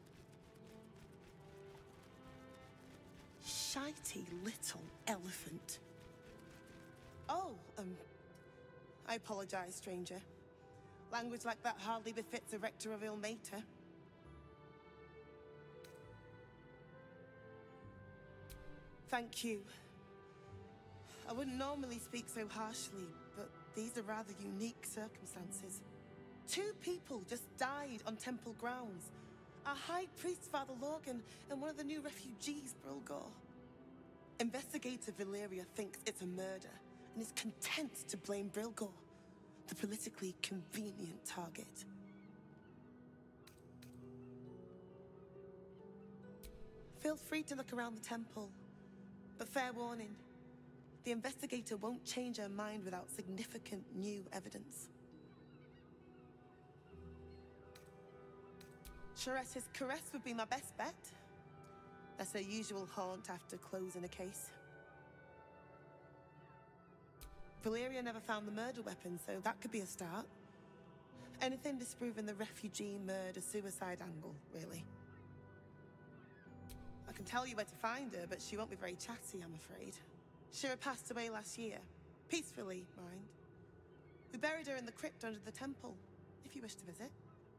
Shitey little elephant. Oh, um... I apologize, stranger. Language like that hardly befits a rector of Ilmater. Thank you. I wouldn't normally speak so harshly, but these are rather unique circumstances. Two people just died on temple grounds. Our High Priest, Father Lorgan, and one of the new refugees, Brilgor. Investigator Valeria thinks it's a murder and is content to blame Brilgor, the politically convenient target. Feel free to look around the temple, but fair warning, the investigator won't change her mind without significant new evidence. Sharessa's caress would be my best bet. That's her usual haunt after closing a case. Valeria never found the murder weapon, so that could be a start. Anything disproving the refugee murder-suicide angle, really. I can tell you where to find her, but she won't be very chatty, I'm afraid. Shira passed away last year. Peacefully, mind. We buried her in the crypt under the temple, if you wish to visit.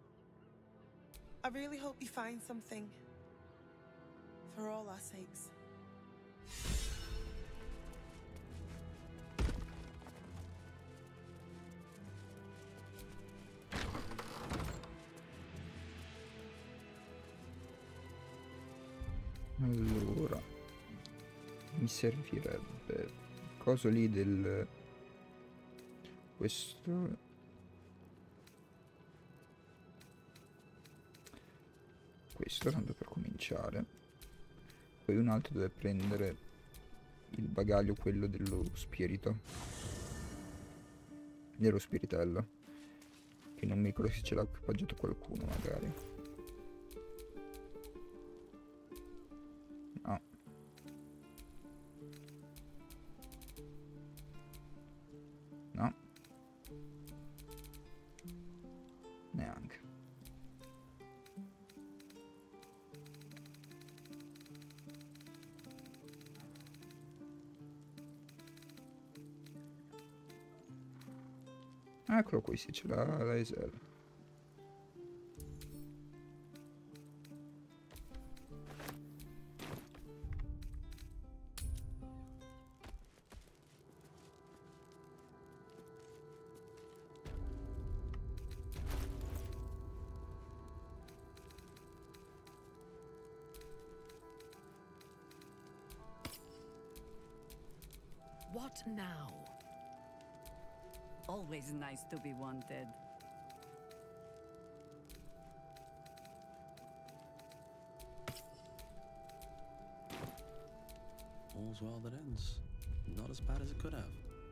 I really hope you find something. For all our sakes. Allora, mi servirebbe coso lì del questo questo tanto per cominciare, poi un altro deve prendere il bagaglio, quello dello spirito, dello spiritello, che non mi ricordo se ce l'ha equipaggiato qualcuno magari. No. No. Neanche. Eccolo qui, sì, ce l'ha la Esel. What now? Always nice to be wanted. All's well that ends. Not as bad as it could have.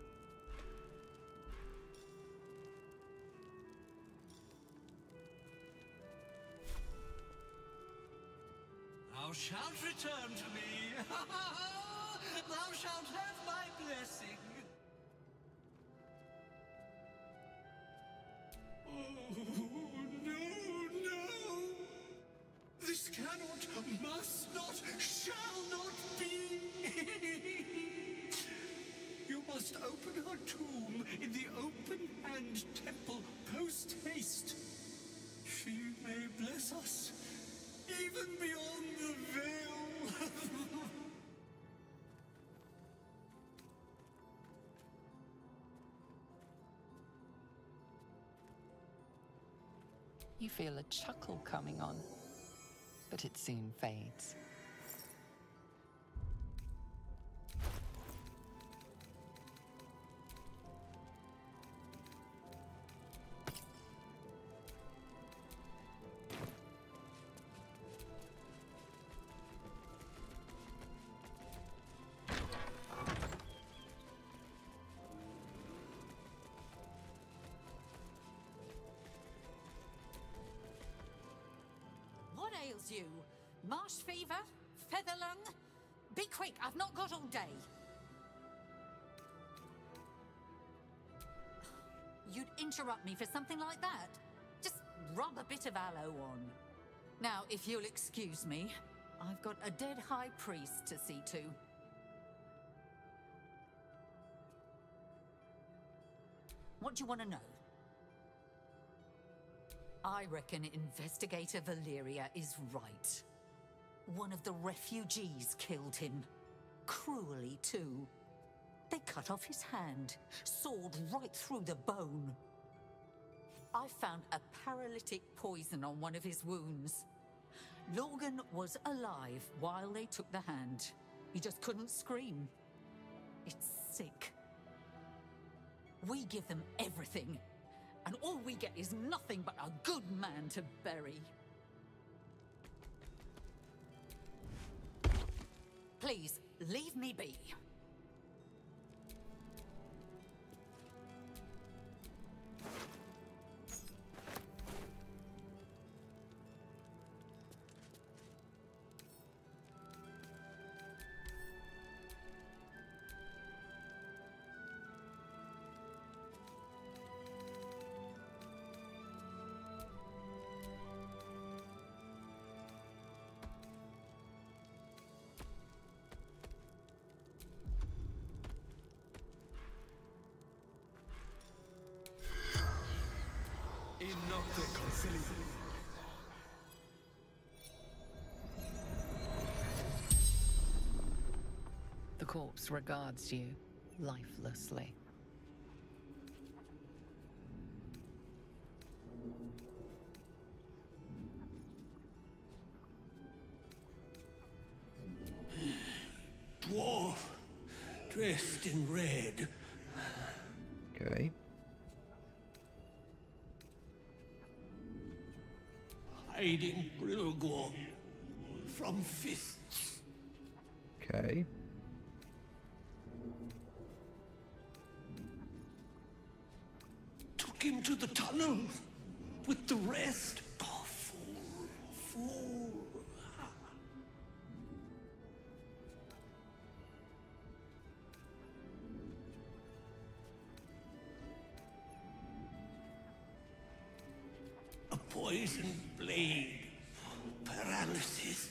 Thou shalt return to me. Thou shalt have my blessing. Oh, no, no. This cannot, must not, shall not be. You must open her tomb in the open-hand temple post-haste. She may bless us, even beyond the veil. You feel a chuckle coming on, but it soon fades. You? Marsh fever? Feather lung? Be quick, I've not got all day. You'd interrupt me for something like that? Just rub a bit of aloe on. Now, if you'll excuse me, I've got a dead high priest to see to. What do you want to know? I reckon Investigator Valeria is right. One of the refugees killed him. Cruelly, too. They cut off his hand, sawed right through the bone. I found a paralytic poison on one of his wounds. Logan was alive while they took the hand. He just couldn't scream. It's sick. We give them everything, and all we get is nothing but a good man to bury. Please, leave me be. The corpse regards you lifelessly. Dwarf, dressed in red. Okay. Hiding Brilgor from fists. Okay. Took him to the tunnel with the rest. Oh, fool, fool. A poisoned blade. Paralysis.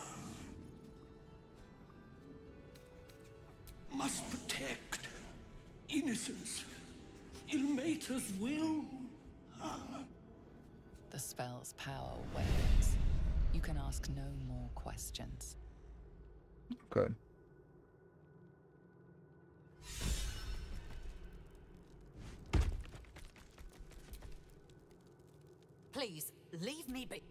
Must protect innocence. Ilmater's will. The spell's power wanes. You can ask no more questions. Okay. Please, leave me be.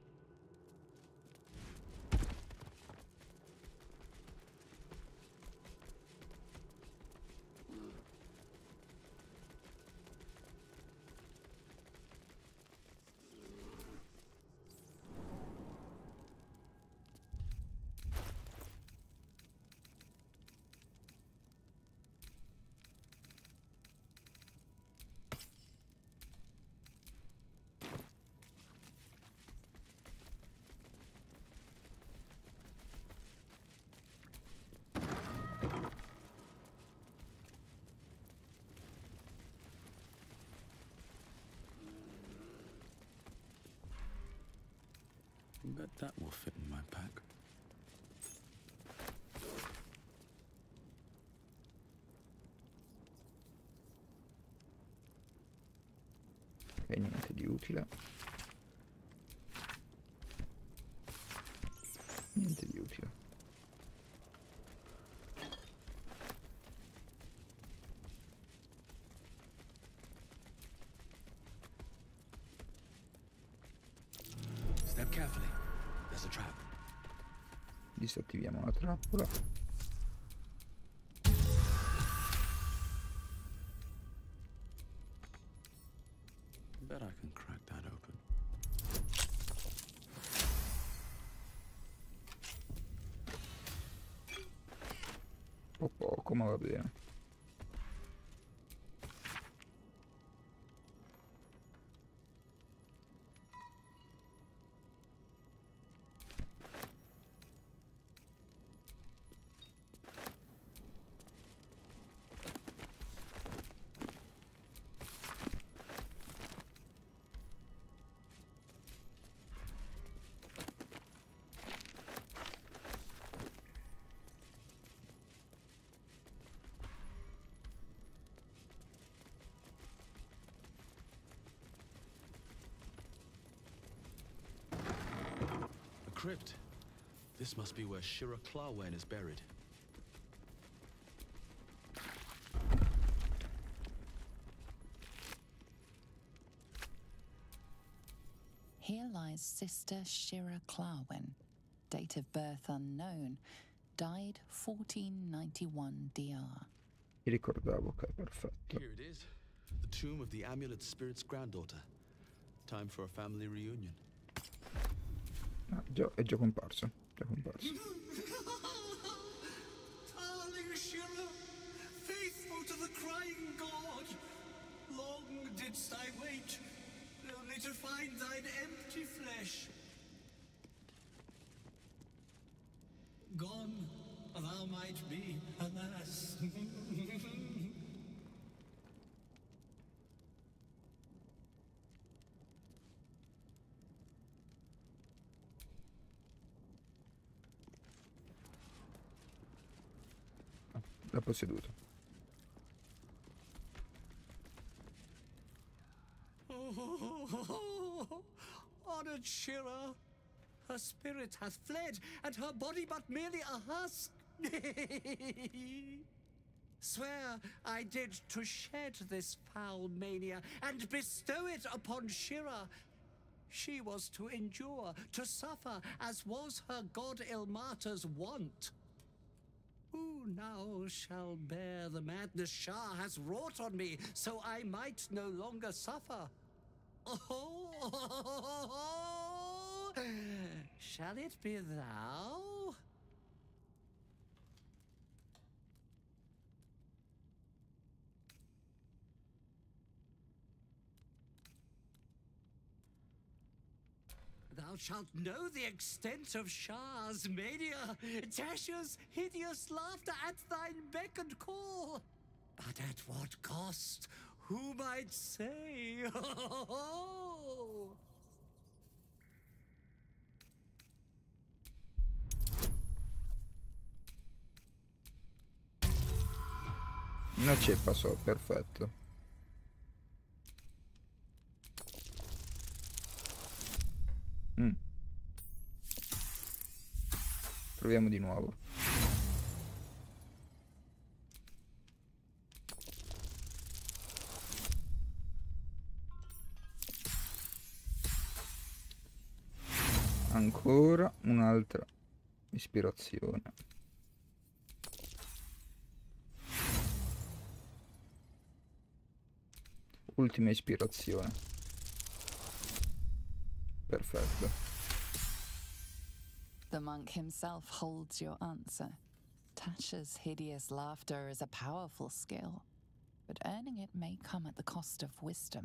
Bet that will fit in my pack. Ok, niente di utile. Niente di utile. Step carefully. There's a trap. Disattiviamo la trappola. Bet I can crack that open. Un po' poco, ma va bene. Crypt. This must be where Shira Clawwen is buried. Here lies Sister Shira Clawwen. Date of birth unknown, Died fourteen ninety-one D R. Mi ricordavo, ok, perfetto. Here it is. The tomb of the amulet spirit's granddaughter. Time for a family reunion. Ah, già, è già comparso. Già comparso. Darling Shira, faithful to the crying god, long didst I wait, only to find thine empty flesh. Gone, thou might be, alas. L'ha posseduto. Oh, honored Shira, her spirit hath fled, and her body but merely a husk. Swear I did to shed this foul mania and bestow it upon Shira. She was to endure, to suffer, as was her god Ilmater's wont. Who now shall bear the madness Shah has wrought on me, so I might no longer suffer? Oh, shall it be thou? Thou shalt know the extent of Shah's mania, Tasha's hideous laughter at thine beck and call. But at what cost? Who might say? Una ceppa so, perfetto. Mm. Proviamo di nuovo. Ancora un'altra ispirazione. Ultima ispirazione. Perfetto. The monk himself holds your answer. Tasha's hideous laughter is a powerful skill, but earning it may come at the cost of wisdom.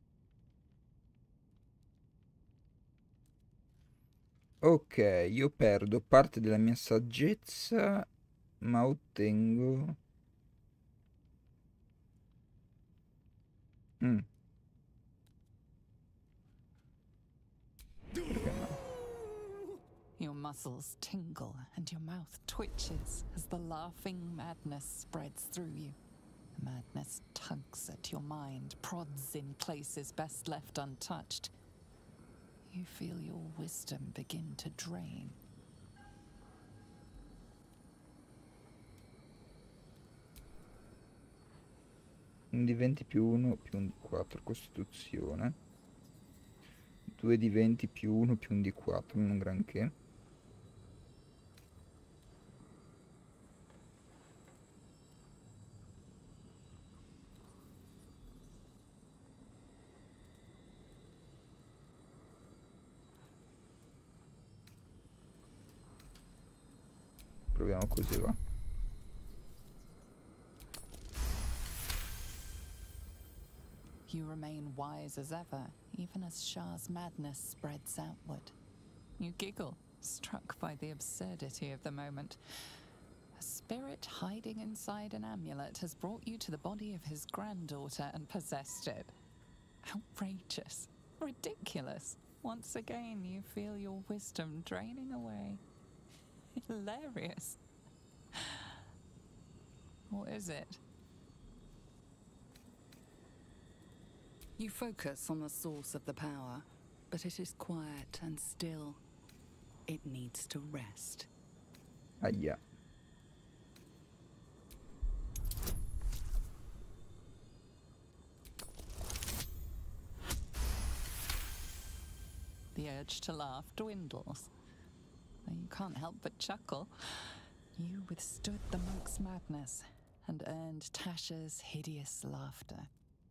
Ok, io perdo parte della mia saggezza, ma ottengo... Mm. Perché no? Your muscles tingle and your mouth twitches as the laughing madness spreads through you. The madness tugs at your mind, prods in places best left untouched. You feel your wisdom begin to drain. Un di venti più uno più un di quattro costituzione. due di venti più uno più un di quattro, non un granché. Proviamo così, va. You remain wise as ever, even as Shah's madness spreads outward. You giggle, struck by the absurdity of the moment. A spirit hiding inside an amulet has brought you to the body of his granddaughter and possessed it. Outrageous. Ridiculous. Once again, you feel your wisdom draining away. Hilarious. What is it? You focus on the source of the power, but it is quiet and still. It needs to rest. Aia. The urge to laugh dwindles. You can't help but chuckle. You withstood the monk's madness and earned Tasha's hideous laughter.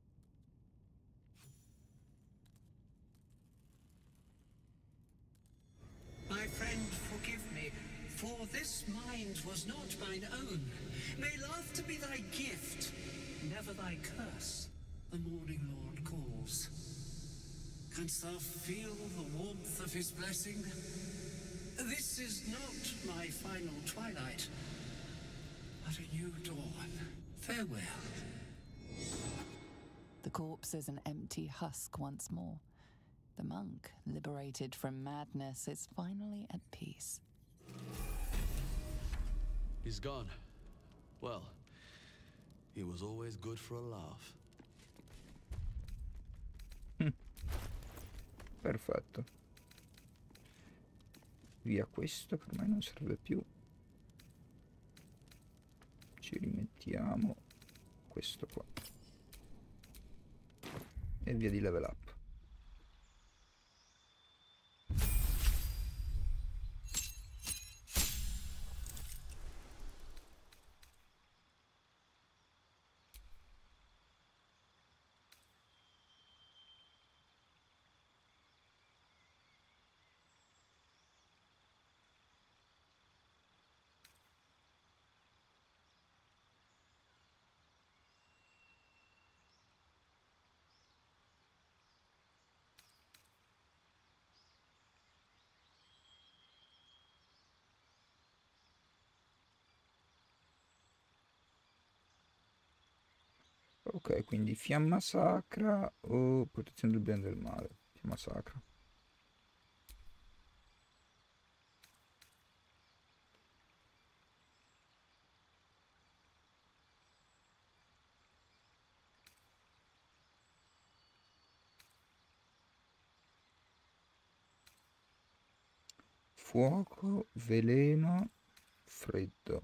My friend, forgive me, for this mind was not mine own. May laughter be thy gift, never thy curse. The morning Lord calls. Canst thou feel the warmth of his blessing? This is not my final twilight, but a new dawn. Farewell. The corpse is an empty husk once more. The monk, liberated from madness, is finally at peace. He's gone. Well, he was always good for a laugh. Perfetto. Via questo, per me non serve più. Ci rimettiamo questo qua. E via di level up. Ok, quindi fiamma sacra o protezione del bene e del male? Fiamma sacra. Fuoco, veleno, freddo.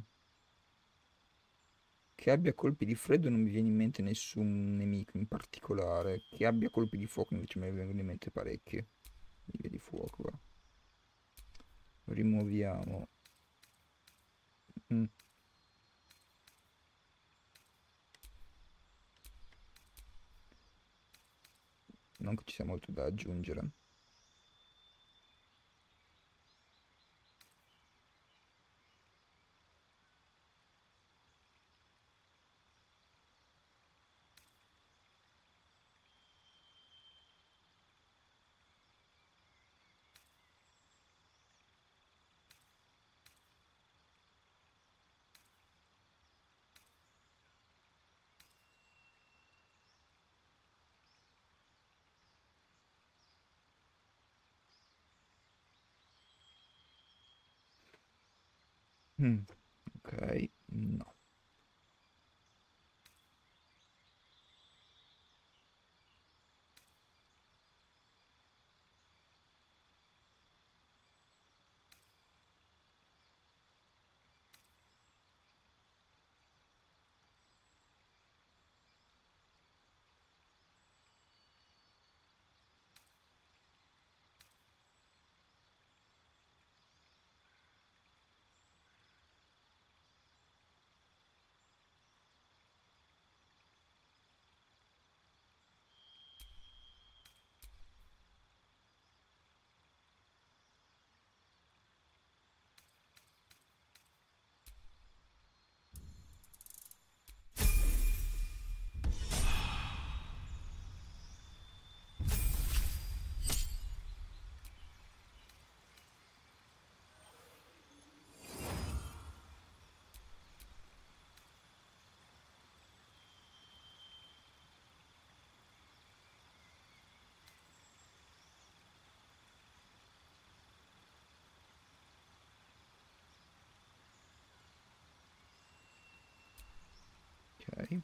Che abbia colpi di freddo non mi viene in mente nessun nemico in particolare. Che abbia colpi di fuoco invece me ne vengono in mente parecchi. Via di fuoco, va. Rimuoviamo. Mm. Non che ci sia molto da aggiungere. Mm, ok, no. Ok.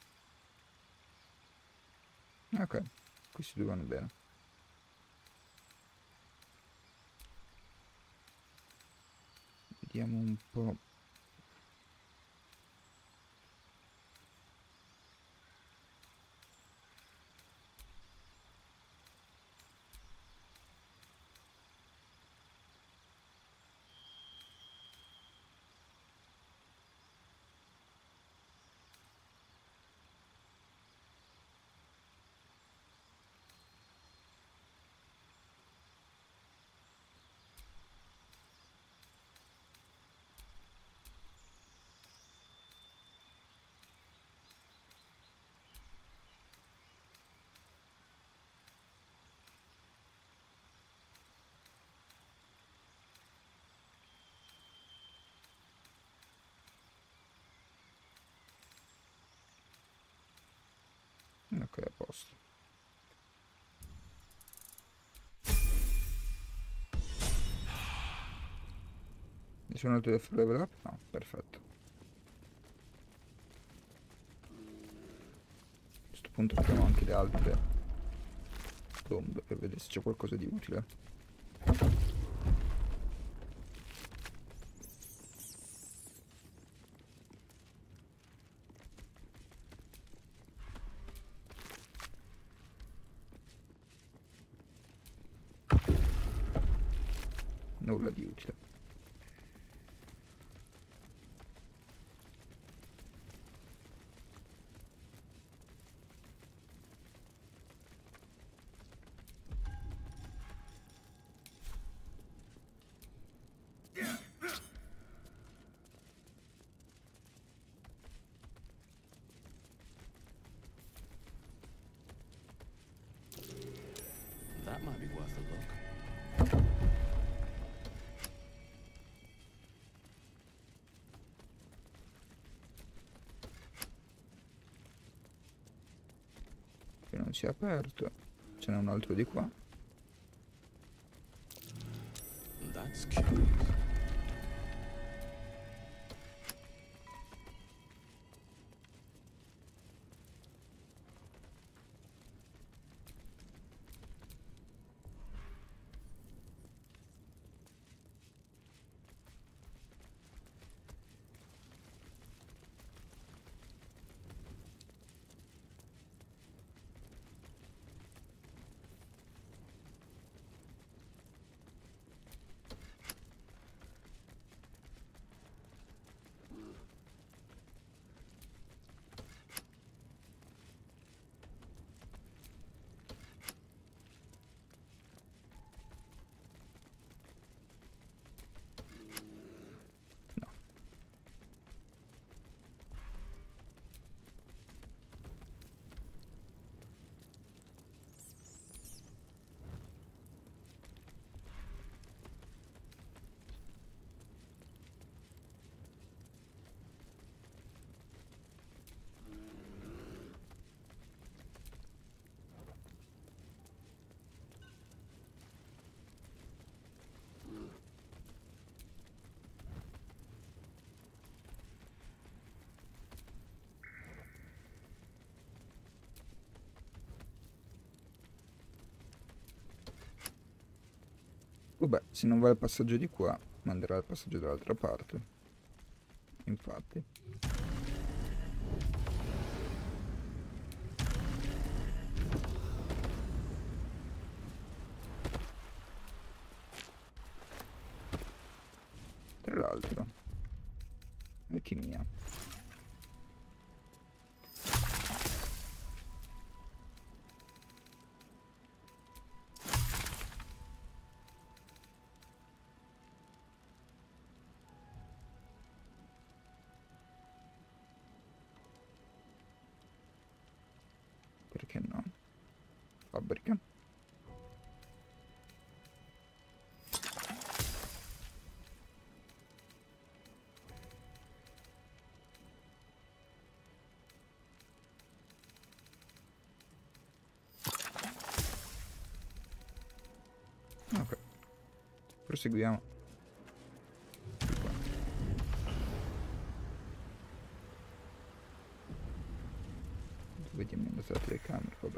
Ok, questi due vanno bene. Vediamo un po'. Ok, a posto. Nessun altro da fare level up? No, perfetto. A questo punto apriamo anche le altre tombe per vedere se c'è qualcosa di utile. Nulla di utile. That might be worth a look. Che non si è aperto. Ce n'è un altro di qua. That's curious. Vabbè, se non va il passaggio di qua, manderà il passaggio dall'altra parte. Infatti. Tra l'altro, alchimia. Perché no? Fabbrica. Ok. Proseguiamo. Vediamo la telecamera, vabbè.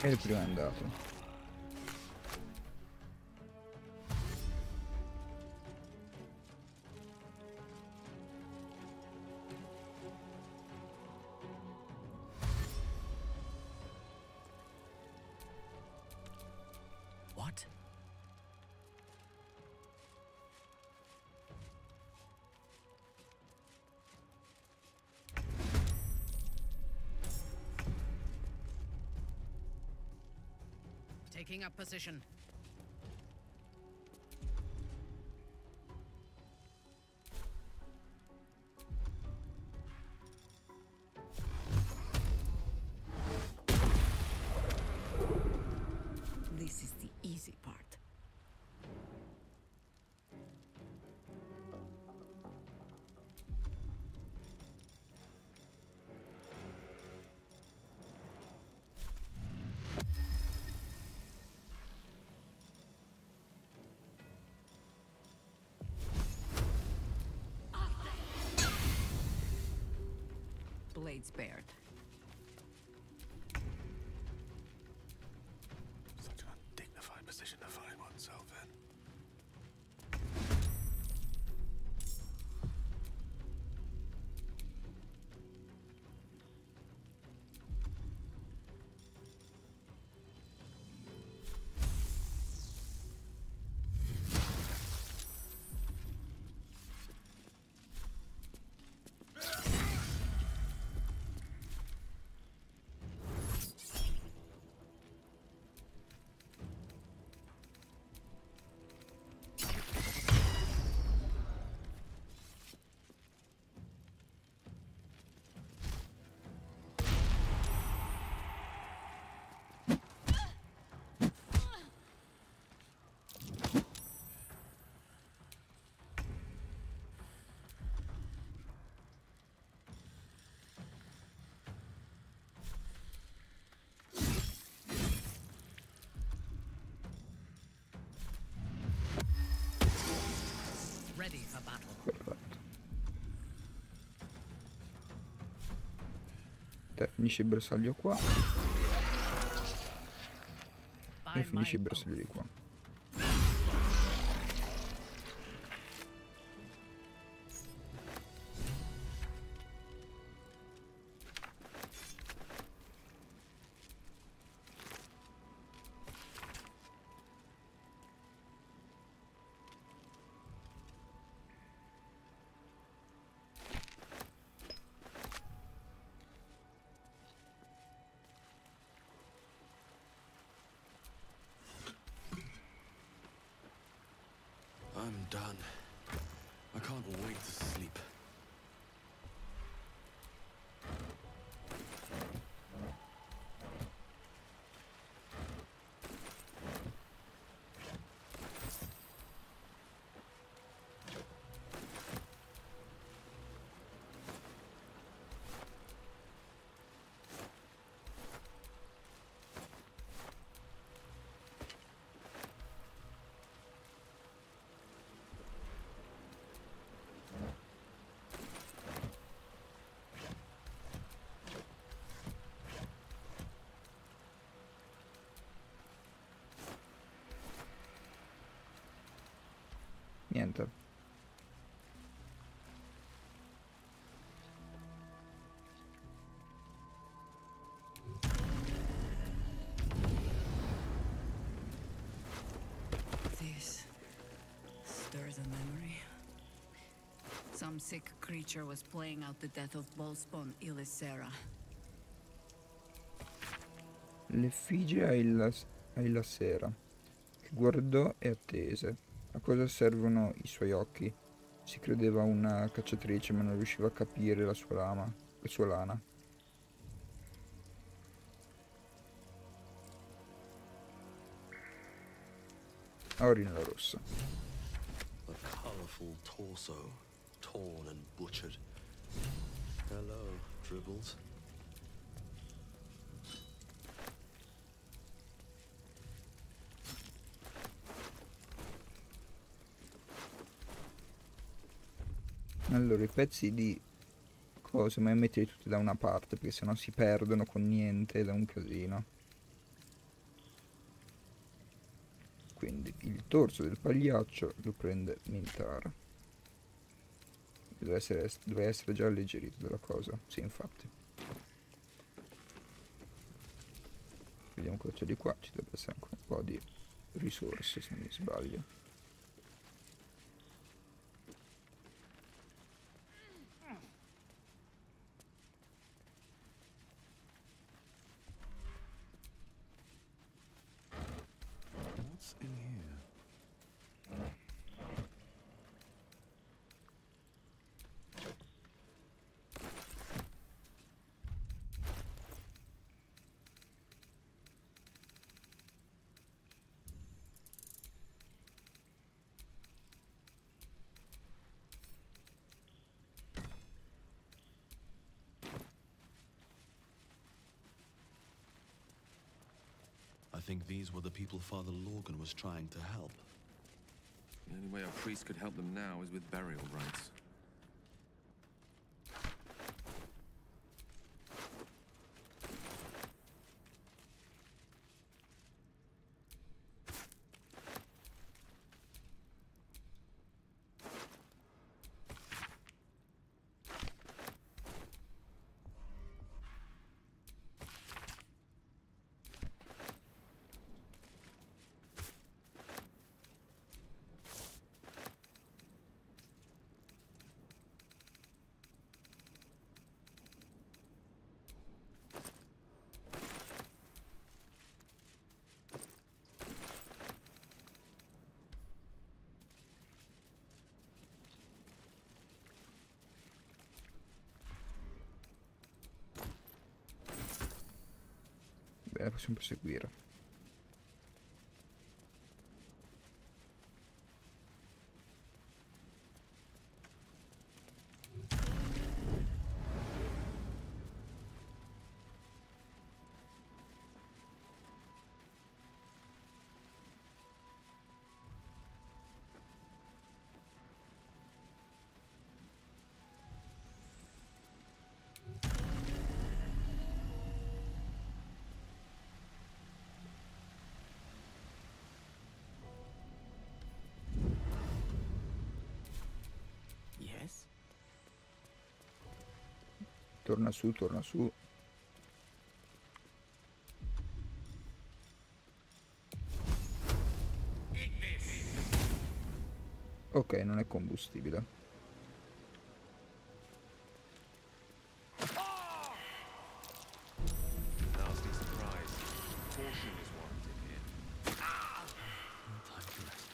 E il primo è andato. What? Taking up position. This is the easy part. Blade spared. Such an undignified position to find oneself in. Ready for battle. Perfetto. Te finisci il bersaglio qua. E finisci il bersaglio di qua. I'm done. I can't wait to sleep. Niente. This stirs a memory. Some sick creature was playing out the death of Bolspon Ilisera. L'effigie a Illa, a Illa Sera, che guardò e attese. A cosa servono i suoi occhi? Si credeva una cacciatrice, ma non riusciva a capire la sua lama, la sua lana. Aurina rossa. A colorful torso, torn and butchered. Hello, Dribbles. Allora, i pezzi di cose, ma metterli tutti da una parte, perché sennò si perdono con niente, ed è un casino. il torso del pagliaccio lo prende Mintar. Deve essere, deve essere già alleggerito della cosa. Sì, infatti. Vediamo cosa c'è di qua. Ci deve essere anche un po' di risorse, se non mi sbaglio. What's in here? I think these were the people Father Lorgan was trying to help. The only way a priest could help them now is with burial rites. Bene, possiamo proseguire. Yes? Torna su, torna su. Ok, non è combustibile. Nasty surprise. Caution is warranted here. Time to rest.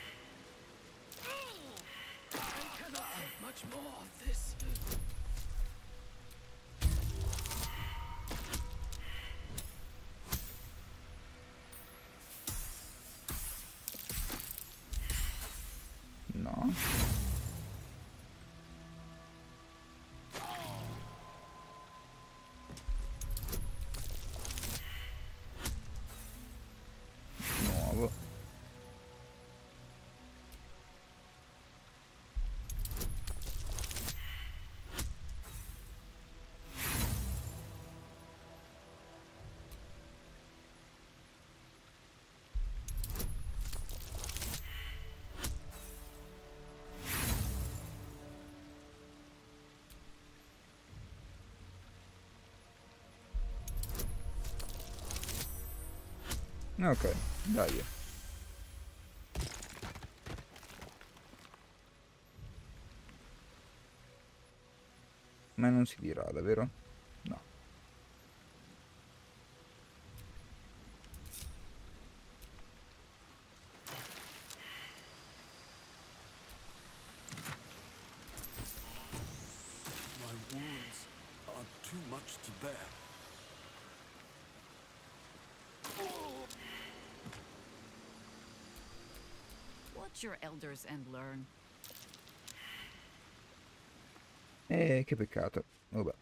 I cannot take much more of this. No. Nuovo. Ok, dai. Ma non si dirà, davvero? No. My wounds are too much to bear. Watch your elders and learn. Eh, che peccato. Vabbè.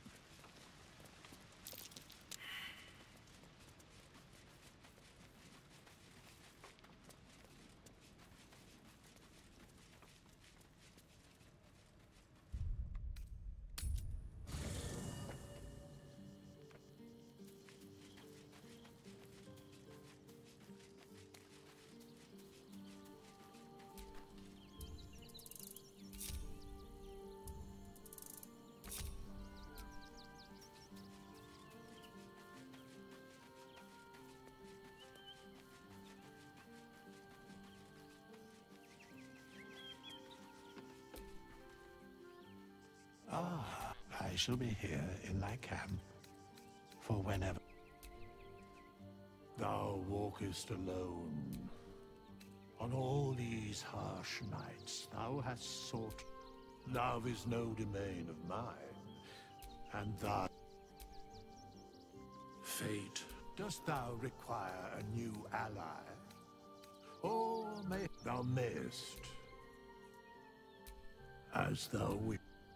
Ah, I shall be here in thy camp for whenever thou walkest alone. On all these harsh nights thou hast sought. Love is no domain of mine, and thy fate. Dost thou require a new ally? Or may thou mayest, as thou wilt.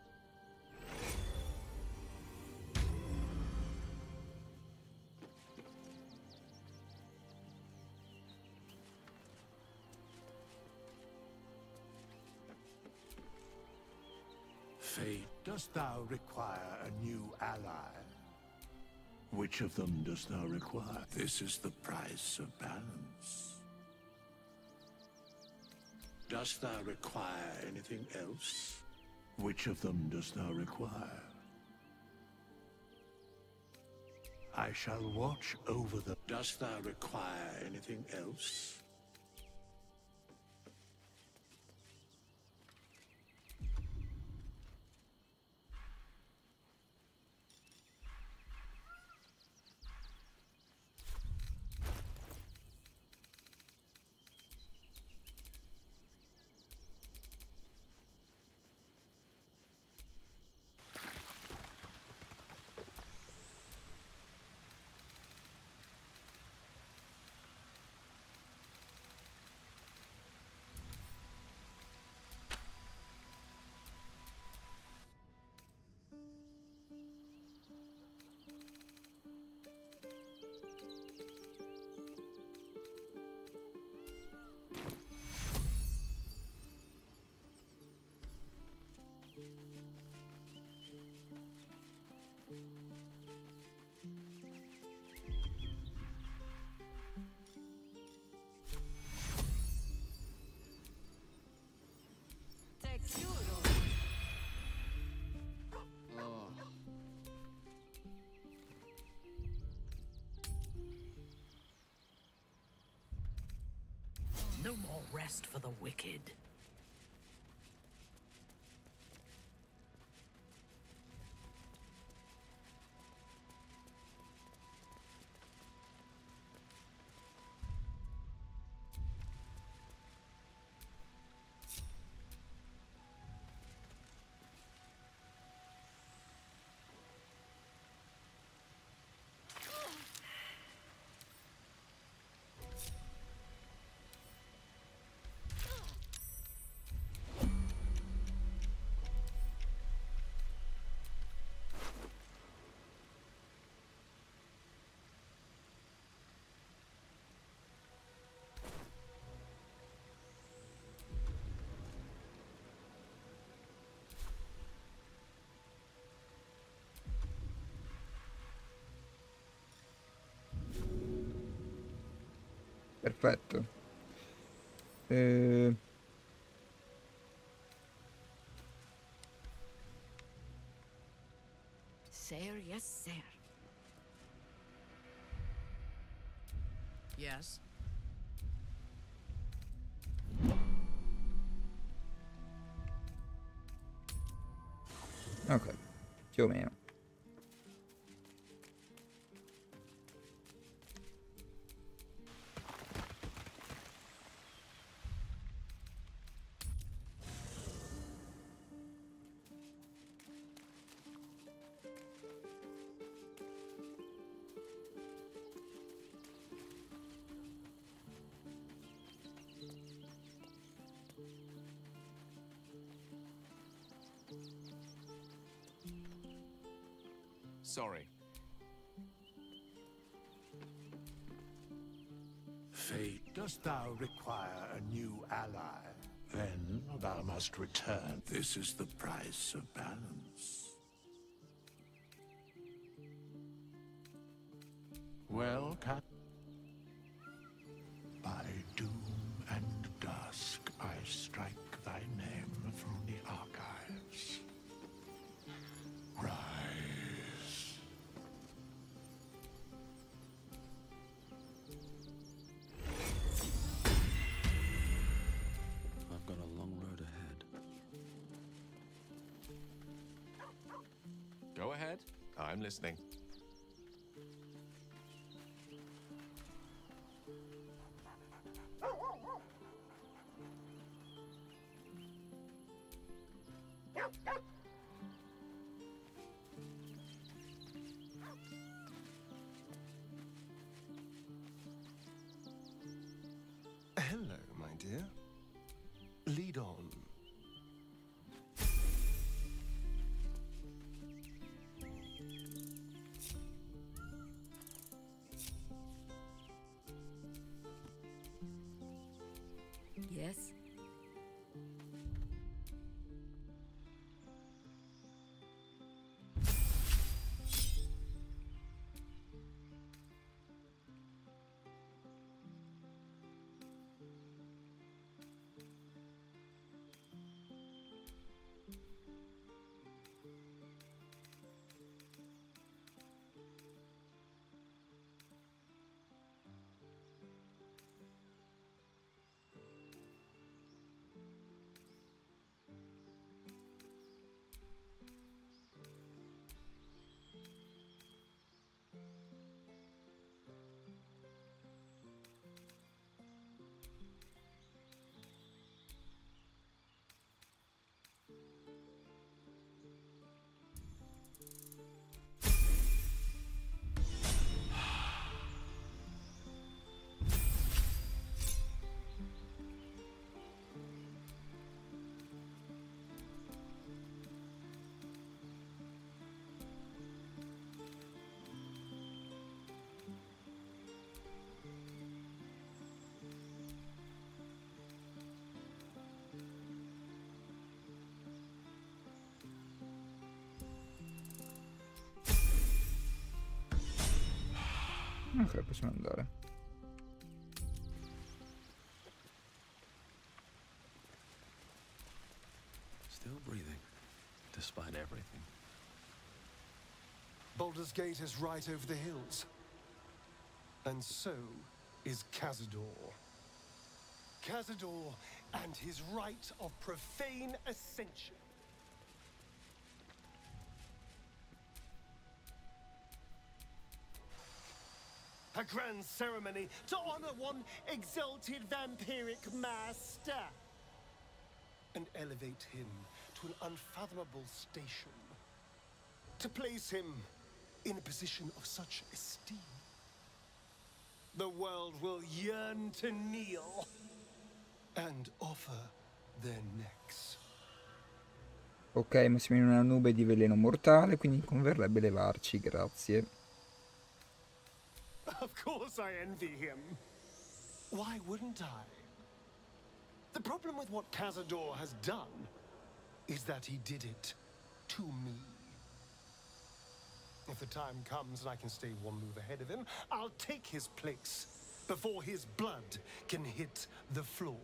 Fate, dost thou require a new ally? Which of them dost thou require? This is the price of balance. Dost thou require anything else? Which of them dost thou require? I shall watch over them. Dost thou require anything else? No more rest for the wicked. Perfetto. Eh... Sir, yes, sir. Yes. Ok, più o meno. Sorry. Fate, dost thou require a new ally? Then thou must return. This is the price of balance. Well, Cat. By doom and dusk I strike thy name from the archives. Rise. I've got a long road ahead. Go ahead. I'm listening. Hello, my dear. Lead on. Yes? Ok, possiamo andare. Still breathing, despite everything. Baldur's Gate is right over the hills. And so is Cazador. Cazador and his rite of profane ascension. A grand ceremony to honor one exalted vampiric master and elevate him to an unfathomable station. To place him in a position of such esteem, the world will yearn to kneel and offer their necks. Ok, ma siamo in una nube di veleno mortale, quindi converrebbe levarci, grazie. Of course I envy him. Why wouldn't I? The problem with what Cazador has done is that he did it to me. If the time comes and I can stay one move ahead of him, I'll take his place before his blood can hit the floor.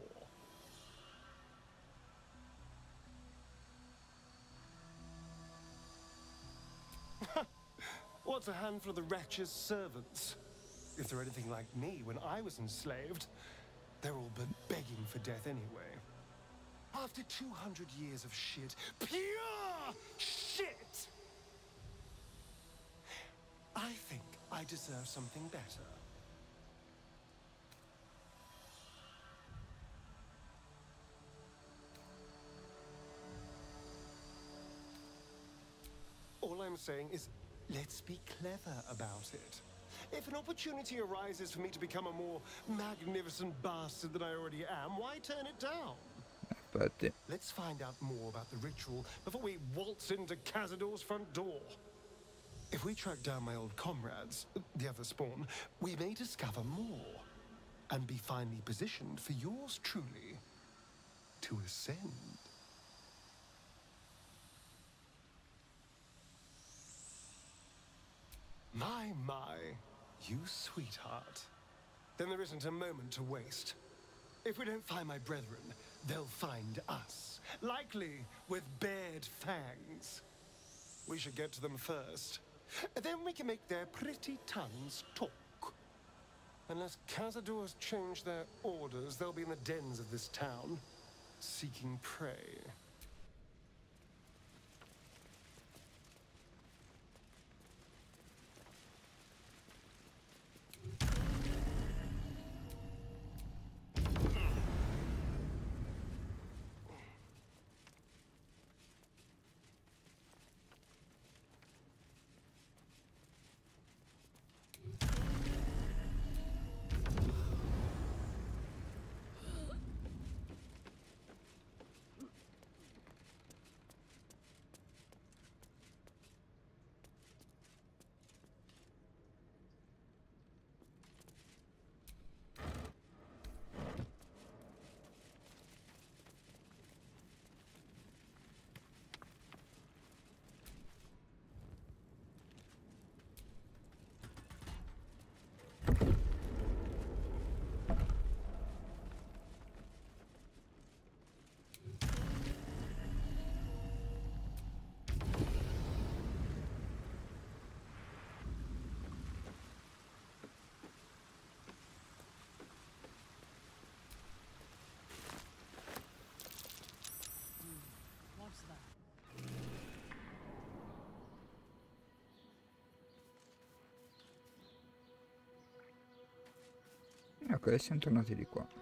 What's a handful of the wretch's servants? If they're anything like me when I was enslaved, they're all but begging for death anyway. After two hundred years of shit, pure shit, I think I deserve something better. All I'm saying is, let's be clever about it. If an opportunity arises for me to become a more magnificent bastard than I already am, why turn it down? But let's find out more about the ritual before we waltz into Cazador's front door. If we track down my old comrades, the other spawn, we may discover more and be finally positioned for yours truly to ascend. My, my, you sweetheart. Then there isn't a moment to waste. If we don't find my brethren, they'll find us, likely with bared fangs. We should get to them first. Then we can make their pretty tongues talk. Unless Cazador's changed their orders, they'll be in the dens of this town, seeking prey. Ok, siamo tornati di qua.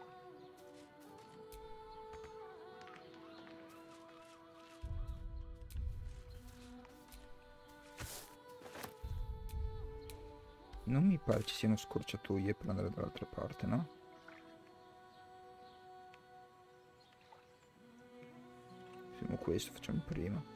Non mi pare ci siano scorciatoie per andare dall'altra parte, no? Facciamo questo, facciamo prima.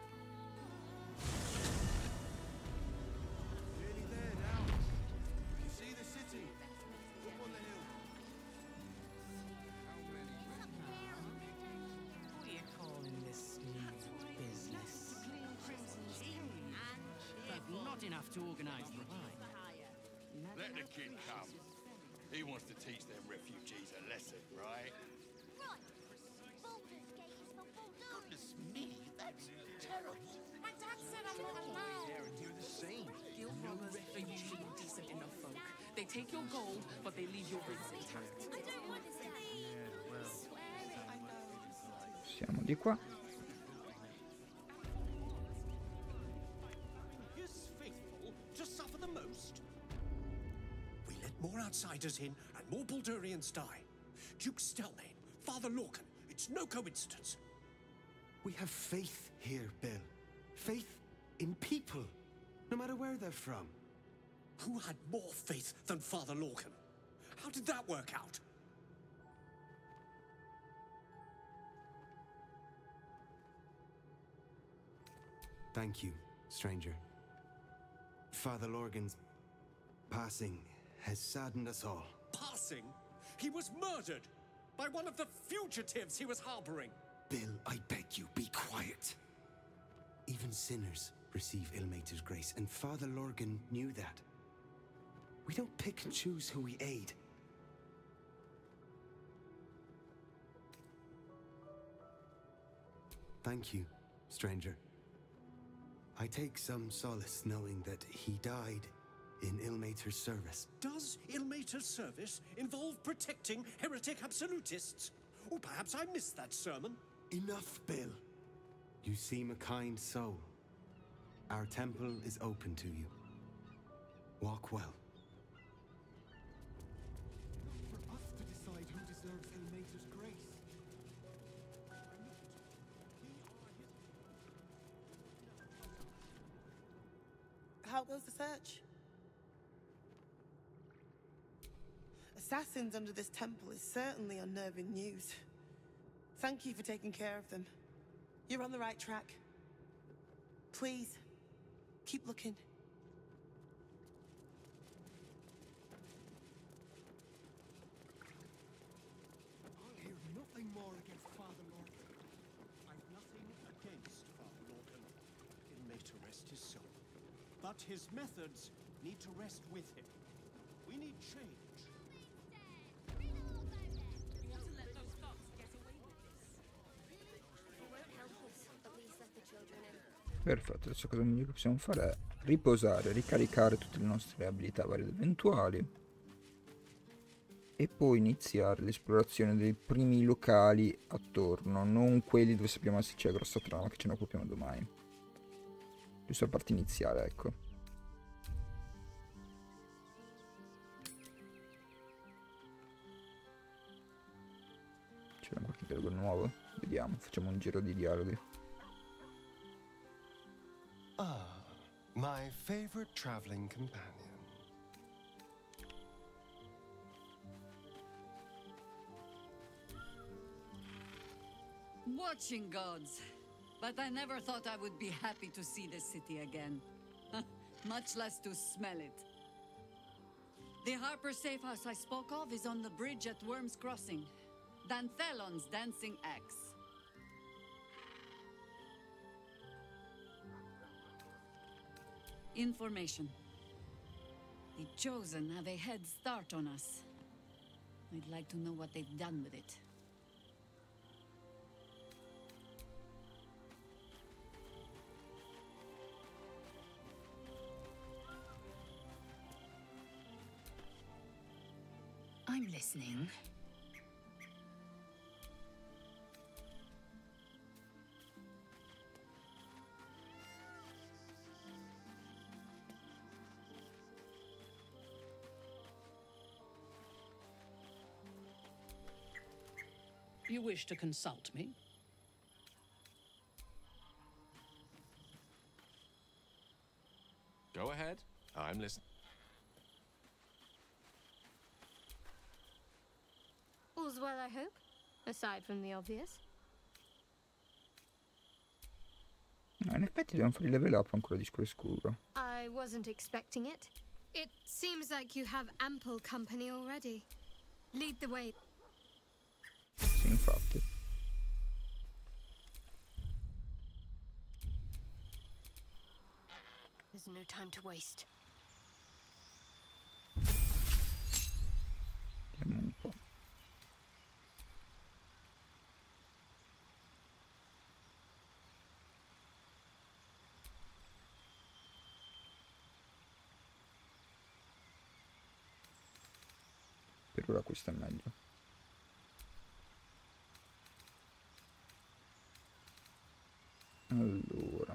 To organize the ride. Let the kid come. He wants to teach them refugees a lesson, right? Goodness me, that's terrible. My dad said I'm not allowed. There and you're the same. Guild robbers are usually decent enough folk. They take your gold, but they leave your rings intact. I don't want to stay. Siamo di qua. To suffer the most. We let more outsiders in and more Baldurians die. Duke Stelmane, Father Lorcan, it's no coincidence. We have faith here, Bill. Faith in people, no matter where they're from. Who had more faith than Father Lorcan? How did that work out? Thank you, stranger. Father Lorgan's passing has saddened us all. Passing? He was murdered by one of the fugitives he was harboring. Bill, I beg you, be quiet. Even sinners receive Ilmater's grace, and Father Lorgan knew that. We don't pick and choose who we aid. Thank you, stranger. I take some solace knowing that he died in Ilmater's service. Does Ilmater's service involve protecting heretic absolutists? Or perhaps I missed that sermon. Enough, Bill. You seem a kind soul. Our temple is open to you. Walk well. For us to decide who deserves Ilmater's grace. How goes the search? Assassins under this temple is certainly unnerving news. Thank you for taking care of them. You're on the right track. Please, keep looking. I'll hear nothing more against Father Lorcan. I've nothing against Father Lorcan. Ilmater rest his soul. But his methods need to rest with him. We need change. Perfetto, adesso cosa meglio che possiamo fare è riposare, ricaricare tutte le nostre abilità varie ed eventuali e poi iniziare l'esplorazione dei primi locali attorno, non quelli dove sappiamo se c'è grossa trama, che ce ne occupiamo domani. Giusto la parte iniziale, ecco. C'è qualche dialogo nuovo? Vediamo, facciamo un giro di dialoghi. Ah, my favorite traveling companion. Watching gods. But I never thought I would be happy to see the city again. Much less to smell it. The Harper safe house I spoke of is on the bridge at Worm's Crossing. Danthelon's dancing axe. Information. The Chosen have a head start on us. I'd like to know what they've done with it. I'm listening. you wish to consult me? Go ahead. I'm listening. All's well, I hope, aside from the obvious. No, in effetti dobbiamo fare il level up ancora di scuro scuro. I wasn't expecting it. It seems like you have ample company already. Lead the way. Sì, infatti. There's no time to waste. Vediamo un po'. Per ora questo è meglio. Allora.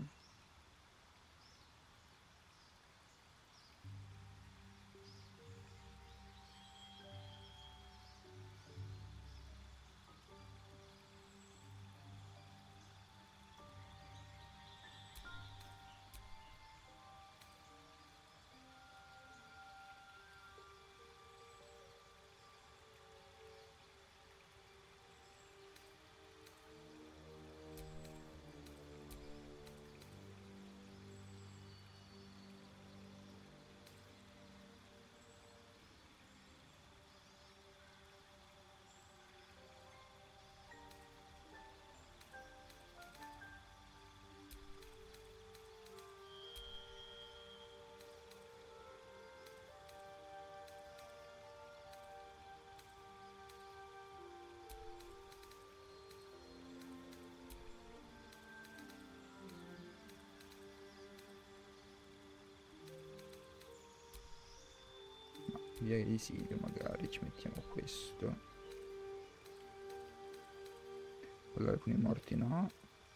Via di esilio magari ci mettiamo questo. Parlare con i morti no.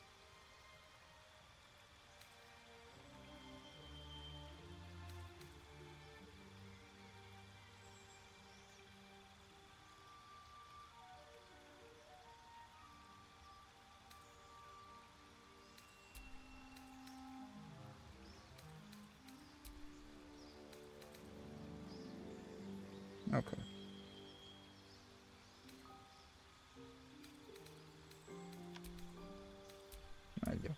Ok. Meglio.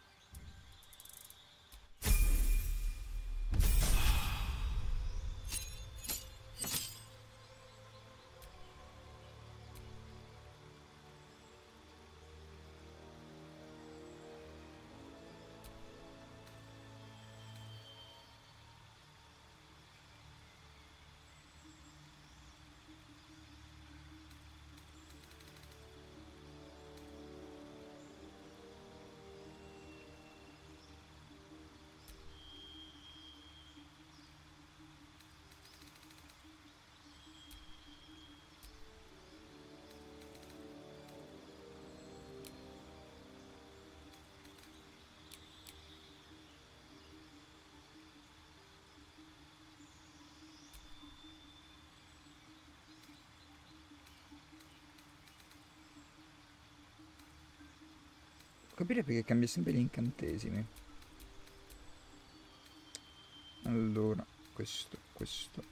Capire perché cambia sempre gli incantesimi. Allora, questo, questo.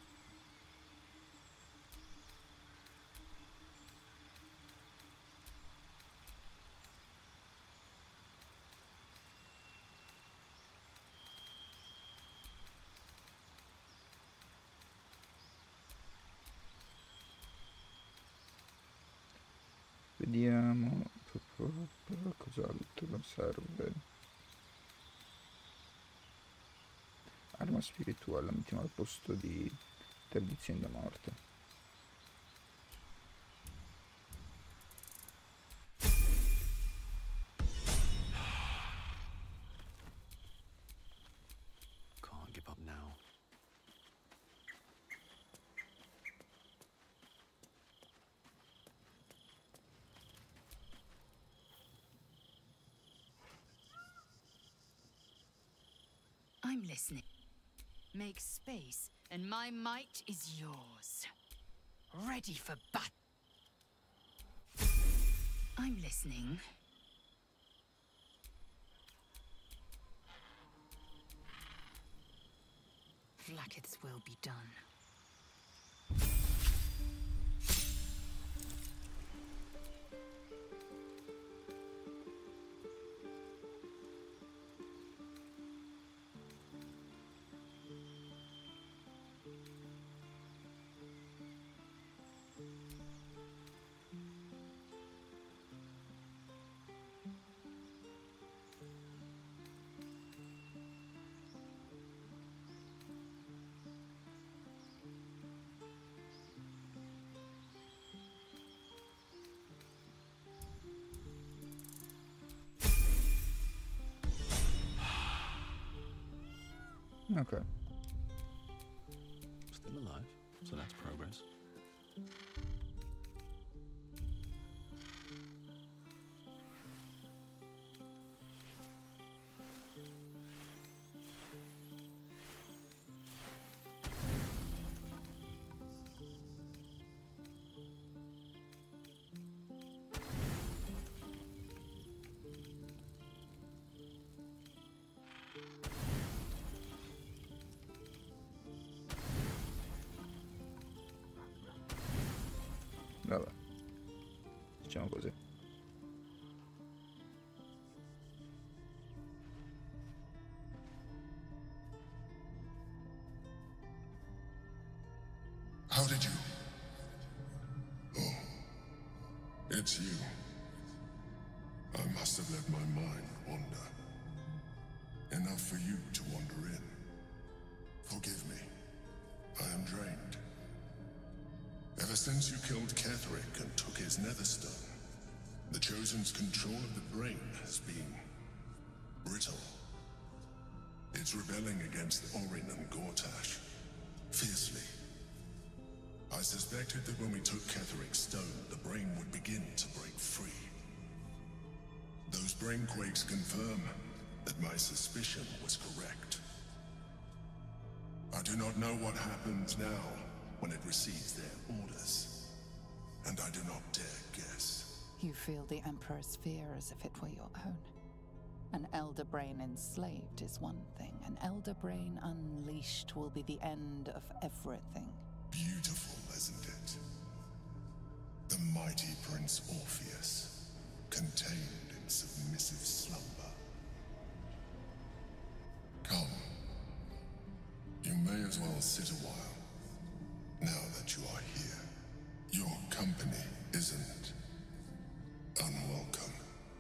Vediamo. Cos'altro serve? Arma spirituale, la mettiamo al posto di tradizione da morte. Can't give up now. I'm listening. Make space, and my might is yours. Ready for battle. I'm listening. Vlaakith's will be done. Okay. Still alive, so that's progress. Vabbè, facciamo così. How did you? Oh, it's you. I must have let my mind wander. Enough for you to wander in. Forgive me. I am drained. Ever since you killed Ketheric and took his Netherstone, the Chosen's control of the brain has been brittle. It's rebelling against Orin and Gortash fiercely. I suspected that when we took Ketheric's stone, the brain would begin to break free. Those brain quakes confirm that my suspicion was correct. I do not know what happens now when it receives their orders, and I do not dare guess. You feel the Emperor's fear as if it were your own. An Elder Brain enslaved is one thing. An Elder Brain unleashed will be the end of everything. Beautiful, isn't it? The mighty Prince Orpheus, contained in submissive slumber. Come. You may as well sit a while. Now that you are here, your company isn't unwelcome.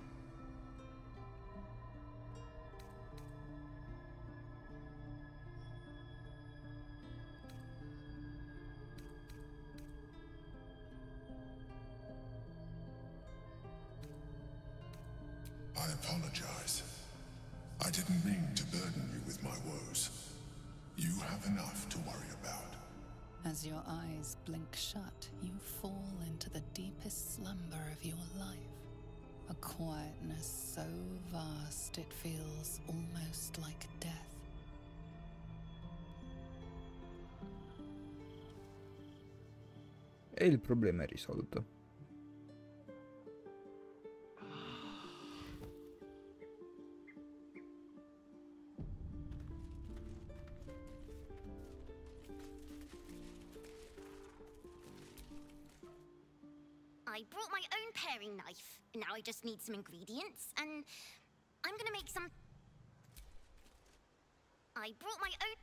I apologize. I didn't mean to burden you with my woes. You have enough to worry about. As your eyes blink shut, you fall into the deepest slumber of your life. A quietness so vast it feels almost like death. E il problema è risolto. I brought my own paring knife. Now I just need some ingredients, and I'm gonna make some... I brought my own...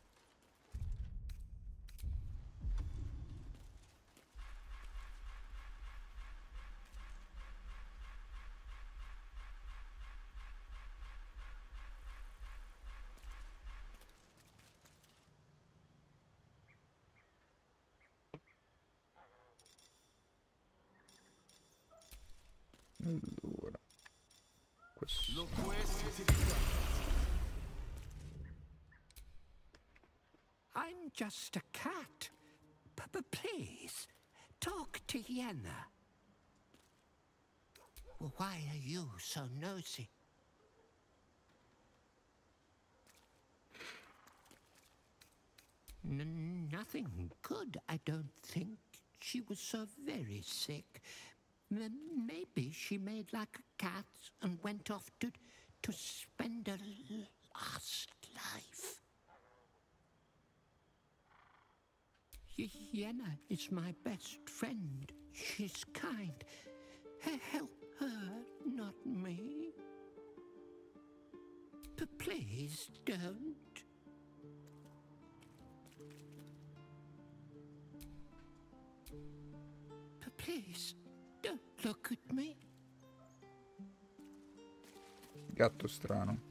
Allora, questo. I'm just a cat. But please, talk to Yenna. Why are you so nosy? N nothing good, I don't think. She was so very sick. M maybe she made like a cat and went off to, to spend her last life. Y Yenna is my best friend. She's kind. H help her, not me. P please don't. P please, don't look at me. Gatto strano.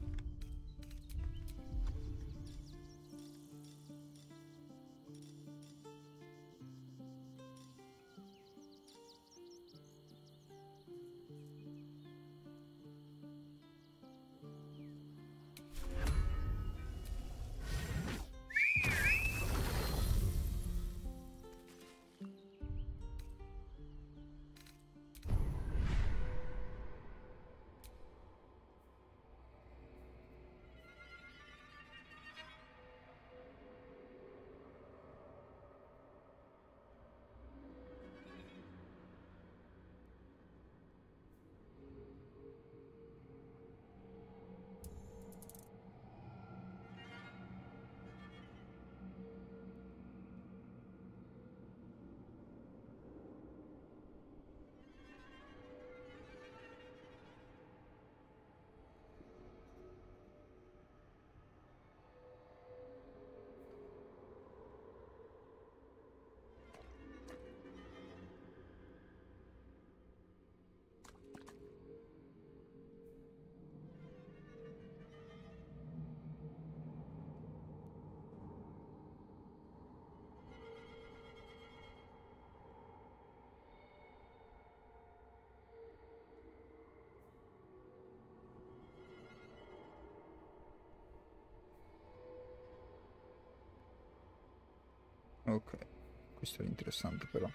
Ok, questo è interessante però.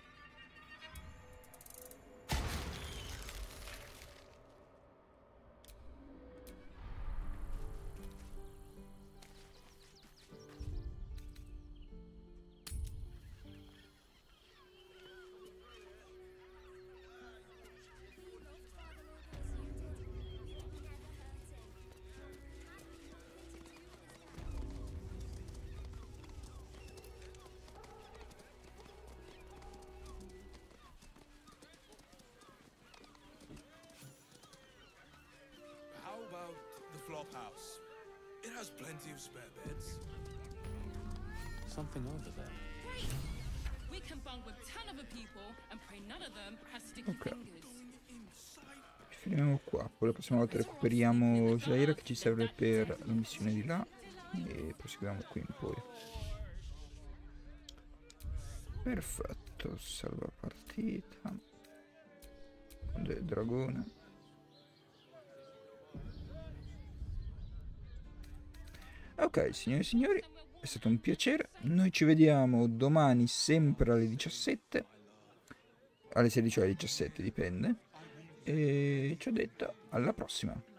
Flophouse. It has plenty of spare beds. Something over there. Great! We can bunk with ten other people and pray none of them has sticky Okay. fingers. Finiamo qua. Poi la prossima volta recuperiamo Jaira che ci serve per la missione di là. E proseguiamo qui in poi. Perfetto. Salva partita. Del dragone. Ok, signore e signori, è stato un piacere. Noi ci vediamo domani sempre alle diciassette. Alle sedici o alle diciassette, dipende. E ci ho detto alla prossima.